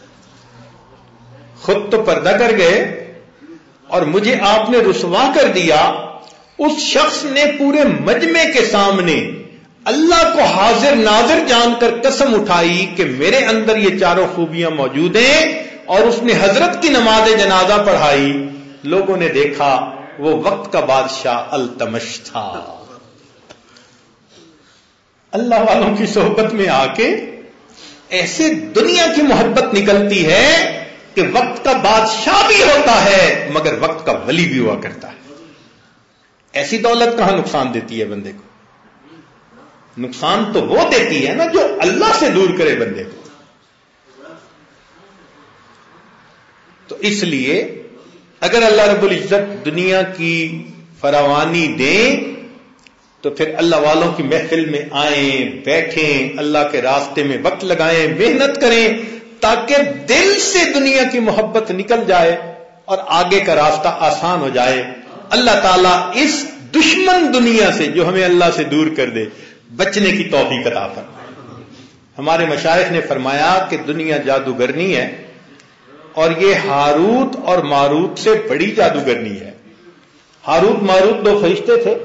خود تو پردہ کر گئے اور مجھے آپ نے رسوا کر دیا. اس شخص نے پورے مجمع کے سامنے اللہ کو حاضر ناظر جان کر قسم اٹھائی کہ میرے اندر یہ چاروں خوبیاں موجود ہیں، اور اس نے حضرت کی نماز جنازہ پڑھائی. لوگوں نے دیکھا وہ وقت کا بادشاہ التمش تھا. اللہ والوں کی صحبت میں آ کے ایسے دنیا کی محبت نکلتی ہے کہ وقت کا بادشاہ بھی ہوتا ہے مگر وقت کا ولی بھی ہوا کرتا ہے. ایسی دولت کہاں نقصان دیتی ہے بندے کو؟ نقصان تو وہ دیتی ہے نا جو اللہ سے دور کرے بندے کو. تو اس لیے اگر اللہ رب العزت دنیا کی فراوانی دیں تو پھر اللہ والوں کی محفل میں آئیں، بیٹھیں، اللہ کے راستے میں وقت لگائیں، محنت کریں تاکہ دل سے دنیا کی محبت نکل جائے اور آگے کا راستہ آسان ہو جائے. اللہ تعالیٰ اس دشمن دنیا سے جو ہمیں اللہ سے دور کر دے بچنے کی توفیق عطا فرمائے. ہمارے مشائخ نے فرمایا کہ دنیا جادوگرنی ہے اور یہ ہاروت اور ماروت سے بڑی جادوگرنی ہے. ہاروت ماروت دو فرشتے تھے،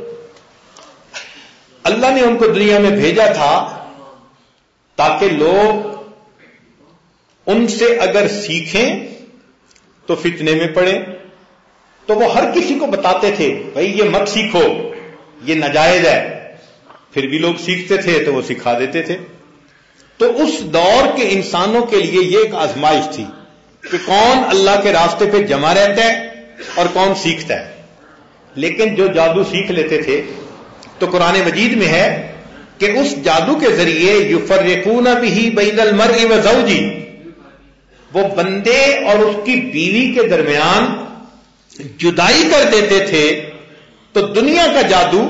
اللہ نے ان کو دنیا میں بھیجا تھا تاکہ لوگ ان سے اگر سیکھیں تو فتنے میں پڑے، تو وہ ہر کسی کو بتاتے تھے بھائی یہ مت سیکھو، یہ ناجائز ہے، پھر بھی لوگ سیکھتے تھے تو وہ سکھا دیتے تھے۔ تو اس دور کے انسانوں کے لیے یہ ایک آزمائش تھی کہ کون اللہ کے راستے پہ جمع رہتا ہے اور کون سیکھتا ہے۔ لیکن جو جادو سیکھ لیتے تھے تو قرآن مجید میں ہے کہ اس جادو کے ذریعے یفرقون بہ بین المرء وزوجہ، وہ بندے اور اس کی بیوی کے درمیان جدائی کر دیتے تھے۔ تو دنیا کا جادو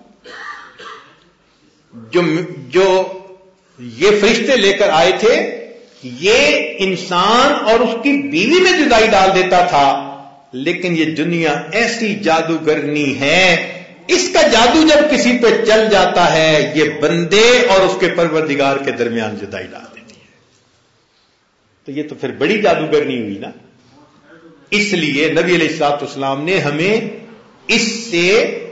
جو جو یہ فرشتے لے کر آئے تھے، یہ انسان اور اس کی بیوی میں جدائی ڈال دیتا تھا، لیکن یہ دنیا ایسی جادوگرنی ہے، اس کا جادو جب کسی پہ چل جاتا ہے یہ بندے اور اس کے پروردگار کے درمیان جدائی ڈال دیتی ہے۔ تو یہ تو پھر بڑی جادوگرنی ہوئی نا۔ اس لیے نبی علیہ الصلوۃ والسلام نے ہمیں اس سے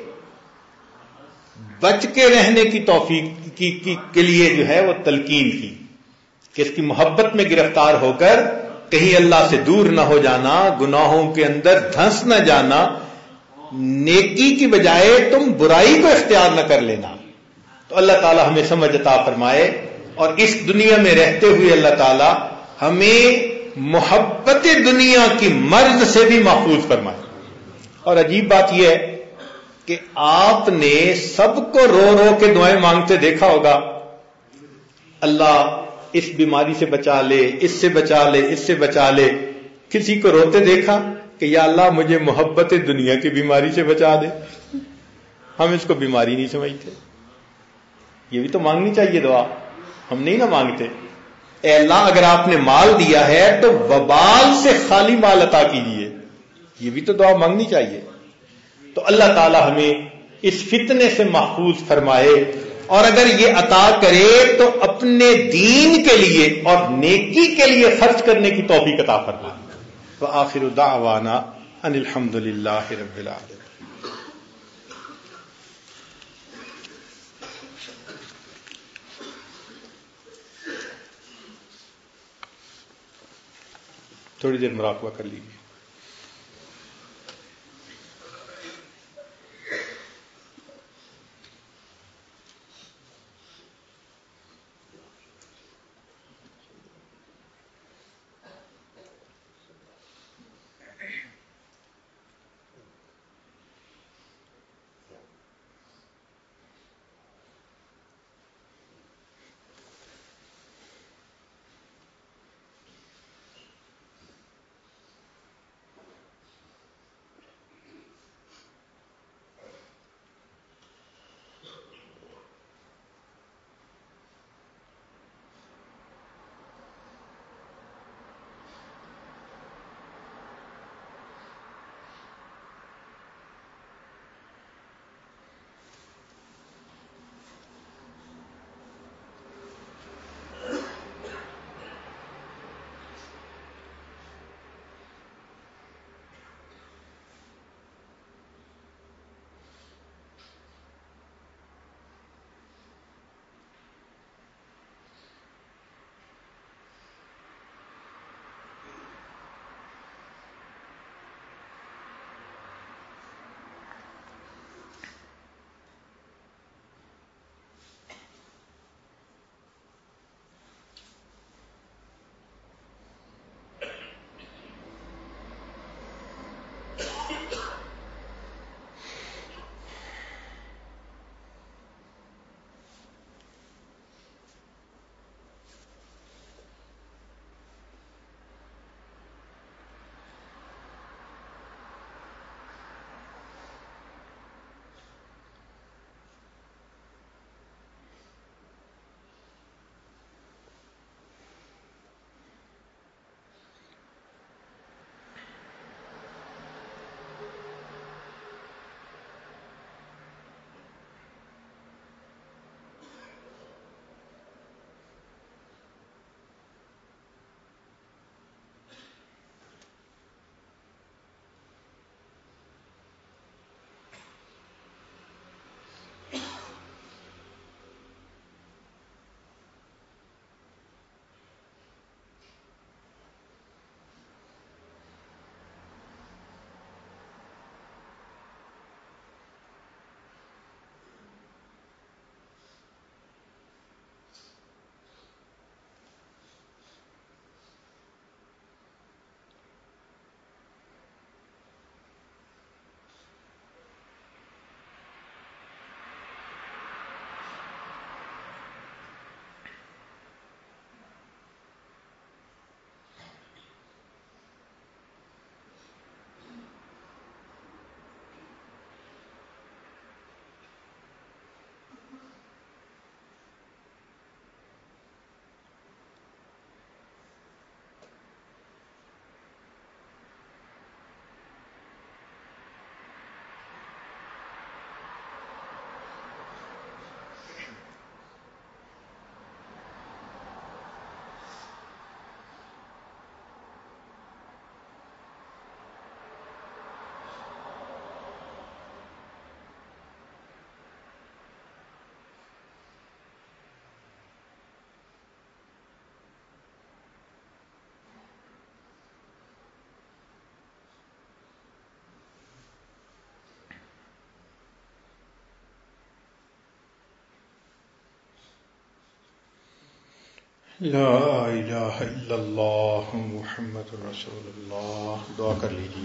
بچ کے رہنے کی توفیق کی, کی کے لیے جو ہے وہ تلقین کی کہ اس کی محبت میں گرفتار ہو کر کہیں اللہ سے دور نہ ہو جانا، گناہوں کے اندر دھنس نہ جانا، نیکی کی بجائے تم برائی کو اختیار نہ کر لینا۔ تو اللہ تعالی ہمیں سمجھ عطا فرمائے، اور اس دنیا میں رہتے ہوئے اللہ تعالی ہمیں محبت دنیا کی مرض سے بھی محفوظ فرمائے۔ اور عجیب بات یہ ہے کہ آپ نے سب کو رو رو کے دعائیں مانگتے دیکھا ہوگا، اللہ اس بیماری سے بچا لے، اس سے بچا لے، اس سے بچا لے۔ کسی کو روتے دیکھا کہ یا اللہ مجھے محبت دنیا کی بیماری سے بچا دے؟ ہم اس کو بیماری نہیں سمجھتے۔ یہ بھی تو مانگنی چاہیے دعا، ہم نہیں نہ مانگتے۔ اے اللہ اگر آپ نے مال دیا ہے تو وبال سے خالی مال عطا کیجیے، یہ بھی تو دعا مانگنی چاہیے۔ تو اللہ تعالی ہمیں اس فتنے سے محفوظ فرمائے، اور اگر یہ عطا کرے تو اپنے دین کے لیے اور نیکی کے لیے خرچ کرنے کی توفیق عطا فرمائے۔ وآخر دعوانا ان الحمد للہ رب العالمین۔ تھوڑی دیر مراقبہ کر لیجیے۔ لا الہ الا اللہ محمد رسول اللہ. دعا کر لیجیے.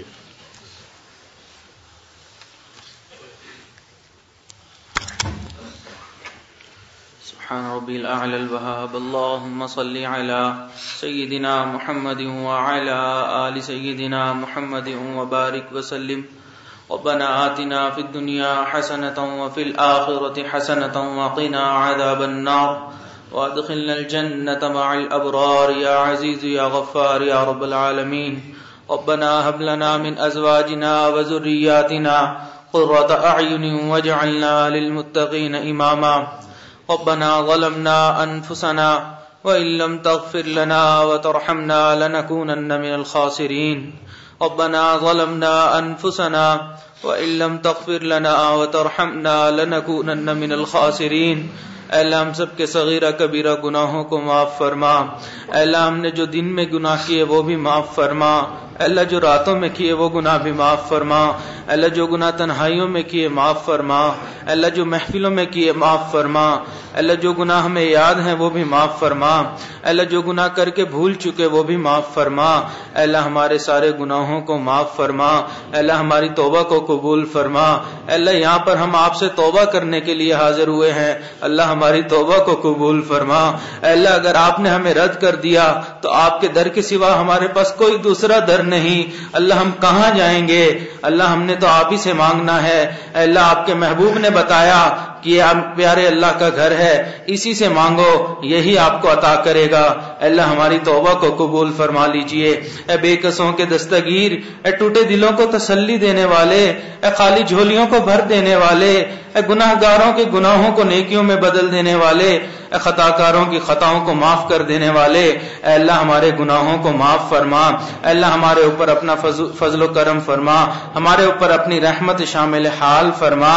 سبحان ربي الأعلى الوهاب. اللهم صل على سيدنا محمد وعلى آل سيدنا محمد وبارك وسلم. ربنا آتنا في الدنيا حسنة وفي الآخرة حسنة وقنا عذاب النار وادخلنا الجنة مع الأبرار يا عزيز يا غفار يا رب العالمين. ربنا هب لنا من أزواجنا وذرياتنا قرة أعين واجعلنا للمتقين إماما. ربنا ظلمنا أنفسنا وإن لم تغفر لنا وترحمنا لنكونن من الخاسرين. ربنا ظلمنا أنفسنا وإن لم تغفر لنا وترحمنا لنكونن من الخاسرين. اے اللہ ہم سب کے صغیرہ کبیرہ گناہوں کو معاف فرما. اے اللہ ہم نے جو دن میں گناہ کیے وہ بھی معاف فرما. اے اللہ جو راتوں میں کیے وہ گناہ بھی معاف فرما. اے اللہ جو گناہ تنہائیوں میں کیے معاف فرما. اے اللہ جو محفلوں میں کیے معاف فرما. اے اللہ جو گناہ ہمیں یاد ہیں وہ بھی معاف فرما. اے اللہ جو گناہ کر کے بھول چکے وہ بھی معاف فرما. اے اللہ ہمارے سارے گناہوں کو معاف فرما. اے اللہ ہماری توبہ کو قبول فرما. اے اللہ یہاں پر ہم آپ سے توبہ کرنے کے لیے حاضر ہوئے ہیں. اللہ ہماری توبہ کو قبول فرما. اے اللہ اگر آپ نے ہمیں رد کر دیا تو آپ کے در کے سوا ہمارے پاس کوئی دوسرا در نہیں. اللہ ہم کہاں جائیں گے؟ اللہ ہم نے تو آپ ہی سے مانگنا ہے. اے اللہ آپ کے محبوب نے بتایا کہ یہ پیارے اللہ کا گھر ہے، اسی سے مانگو یہی آپ کو عطا کرے گا. اے اللہ ہماری توبہ کو قبول فرما لیجئے. اے بے کسوں کے دستگیر، اے ٹوٹے دلوں کو تسلی دینے والے، اے خالی جھولیوں کو بھر دینے والے، اے گناہ گاروں کے گناہوں کو نیکیوں میں بدل دینے والے، اے خطا کاروں کی خطاؤں کو معاف کر دینے والے. اے اللہ ہمارے گناہوں کو معاف فرما. اے اللہ ہمارے اوپر اپنا فضل و کرم فرما. ہمارے اوپر اپنی رحمت شامل حال فرما.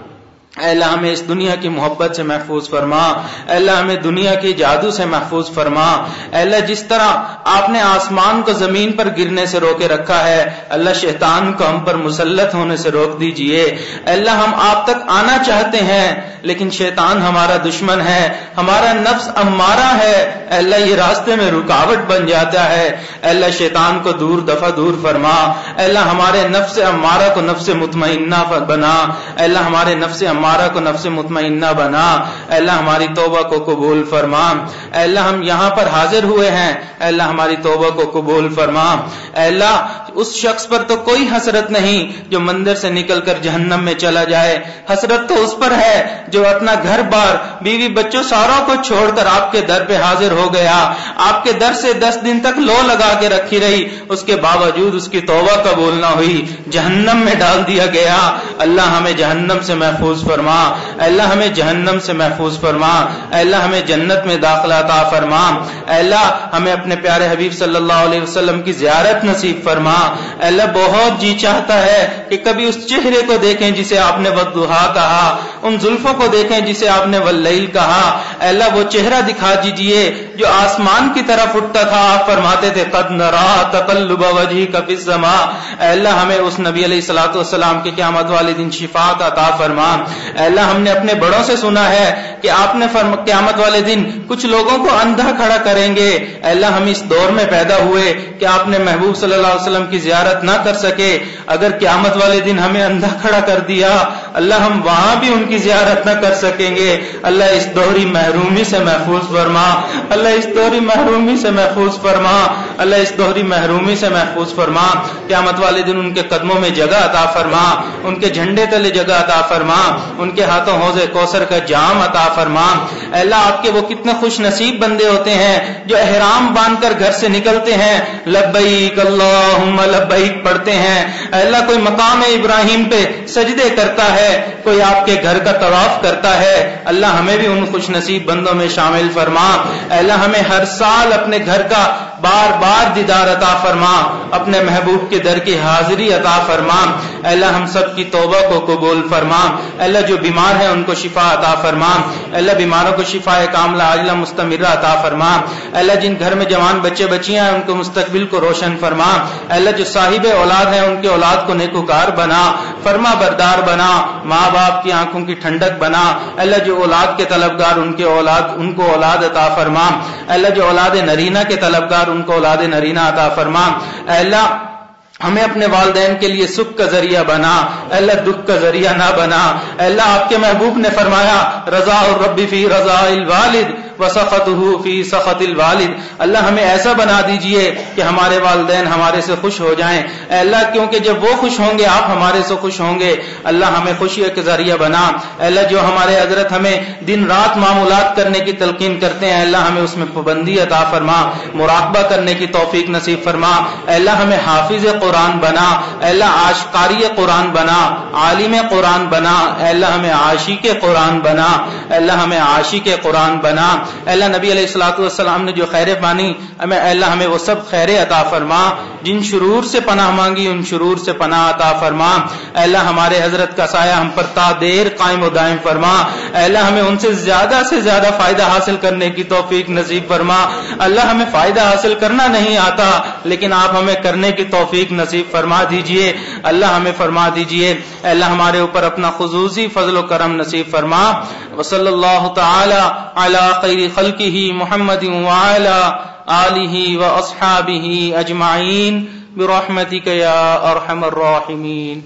اے اللہ ہمیں اس دنیا کی محبت سے محفوظ فرما. اے اللہ ہمیں دنیا کے جادو سے محفوظ فرما. اے اللہ جس طرح آپ نے آسمان کو زمین پر گرنے سے روکے رکھا ہے، اللہ شیطان کو ہم پر مسلط ہونے سے روک دیجئے. اے اللہ ہم آپ تک آنا چاہتے ہیں لیکن شیطان ہمارا دشمن ہے، ہمارا نفس امارہ ہے. اے اللہ یہ راستے میں رکاوٹ بن جاتا ہے. اے اللہ شیطان کو دور دفع دور فرما. اے اللہ ہمارے نفس امارہ کو نفس مطمئنہ بنا. اے اللہ ہمارے نفس امارہ کو نفس مطمئنہ بنا. اے اللہ ہماری توبہ کو قبول فرما. اے اللہ ہم یہاں پر حاضر ہوئے ہیں، اے اللہ ہماری توبہ کو قبول فرما. اے اللہ اس شخص پر تو کوئی حسرت نہیں جو مندر سے نکل کر جہنم میں چلا جائے. حسرت تو اس پر ہے جو اپنا گھر بار بیوی بچوں ساروں کو چھوڑ کر آپ کے در پہ حاضر ہو گیا، آپ کے در سے دس دن تک لو لگا کے رکھی رہی، اس کے باوجود اس کی توبہ قبول نہ ہوئی، جہنم میں ڈال دیا گیا. اللہ ہمیں جہنم سے محفوظ فرما. اے اللہ ہمیں جہنم سے محفوظ فرما. اے اللہ ہمیں جنت میں داخلہ عطا فرما. اے اللہ ہمیں اپنے پیارے حبیب صلی اللہ علیہ وسلم کی زیارت نصیب فرما. اے اللہ بہت جی چاہتا ہے کہ کبھی اس چہرے کو دیکھیں جسے آپ نے والضحیٰ کہا، ان زلفوں کو دیکھیں جسے آپ نے واللیل کہا. اے اللہ وہ چہرہ دکھا دیجئے جو آسمان کی طرف اٹھتا تھا. آپ فرماتے تھے قد نرا تقلب وجہک فی السماء. اے اللہ ہمیں اس نبی علیہ الصلوۃ والسلام کے قیامت والے دن شفاعت عطا فرما. اے اللہ ہم نے اپنے بڑوں سے سنا ہے کہ آپ نے قیامت والے دن کچھ لوگوں کو اندھا کھڑا کریں گے. اے اللہ ہم اس دور میں پیدا ہوئے کہ آپ نے محبوب صلی اللہ علیہ وسلم کی زیارت نہ کر سکے. اگر قیامت والے دن ہمیں اندھا کھڑا کر دیا، اللہ ہم وہاں بھی ان کی زیارت نہ کر سکیں گے. اللہ اس دوہری محرومی سے محفوظ فرما. اللہ اس دوہری محرومی سے محفوظ فرما. اللہ اس دوہری محرومی سے محفوظ فرما. قیامت والے دن ان کے قدموں میں جگہ عطا فرما، ان کے جھنڈے تلے جگہ عطا فرما، ان کے ہاتھوں حوض کوثر کا جام عطا فرما. اے اللہ آپ کے وہ کتنے خوش نصیب بندے ہوتے ہیں جو احرام باندھ کر گھر سے نکلتے ہیں، لبیک اللہم لبیک پڑھتے ہیں. اے اللہ کوئی مقام ابراہیم پہ سجدے کرتا ہے، کوئی آپ کے گھر کا طواف کرتا ہے. اللہ ہمیں بھی ان خوش نصیب بندوں میں شامل فرما. اے اللہ ہمیں ہر سال اپنے گھر کا بار بار دیدار عطا فرما، اپنے محبوب کے در کی حاضری عطا فرما. اے اللہ ہم سب کی توبہ کو قبول فرما. اے اللہ جو بیمار ہیں ان کو شفا عطا فرما. اے اللہ بیماروں کو شفا کاملہ عاجلہ مستمرہ عطا فرما. اے اللہ جن گھر میں جوان بچے بچیاں ہیں ان کو مستقبل کو روشن فرما. اے اللہ جو صاحب اولاد ہیں ان کے اولاد کو نیکوکار بنا، فرما بردار بنا، ماں باپ کی آنکھوں کی ٹھنڈک بنا. اے اللہ جو اولاد کے طلبگار ان کے اولاد ان کو اولاد عطا فرما. اے اللہ جو اولاد نرینہ کے طلبگار ان کو اولاد نرینہ عطا فرما، اے اللہ ہمیں اپنے والدین کے لیے سکھ کا ذریعہ بنا، اے اللہ دکھ کا ذریعہ نہ بنا۔ اے اللہ آپ کے محبوب نے فرمایا رضا الرب فی رضا الوالد وسخطہ فی سخط الوالد، اللہ ہمیں ایسا بنا دیجئے کہ ہمارے والدین ہمارے سے خوش ہو جائیں، اے اللہ کیونکہ جب وہ خوش ہوں گے آپ ہمارے سے خوش ہوں گے، اللہ ہمیں خوشی کے ذریعہ بنا۔ اے اللہ جو ہمارے حضرت ہمیں دن رات معمولات کرنے کی تلقین کرتے ہیں، اللہ ہمیں اس میں پابندی عطا فرما، مراقبہ کرنے کی توفیق نصیب فرما۔ اے اللہ ہمیں حافظ قرآن بنا، اے اللہ عاشقاری قرآن بنا، عالم قرآن بنا، اے اللہ ہمیں عاشق قرآن بنا، اے اللہ ہمیں عاشق قرآن بنا۔ اے اللہ نبی علیہ الصلوۃ والسلام نے جو خیر مانی ہمیں، اے اللہ ہمیں وہ سب خیر عطا فرما، جن شرور سے پناہ مانگی ان شرور سے پناہ عطا فرما۔ اے اللہ ہمارے حضرت کا سایہ ہم پر تا دیر قائم و دائم فرما، اے اللہ ہمیں ان سے زیادہ سے زیادہ فائدہ حاصل کرنے کی توفیق نصیب فرما۔ اللہ ہمیں فائدہ حاصل کرنا نہیں آتا لیکن آپ ہمیں کرنے کی توفیق نصیب فرما دیجئے، اللہ ہمیں فرما دیجئے۔ اے اللہ ہمارے اوپر اپنا خصوصی فضل و کرم نصیب فرما۔ وصلی اللہ تعالی علی خیر خلقہ محمد وعلی آلہ واصحابہ اجمعین برحمتک یا ارحم الراحمین۔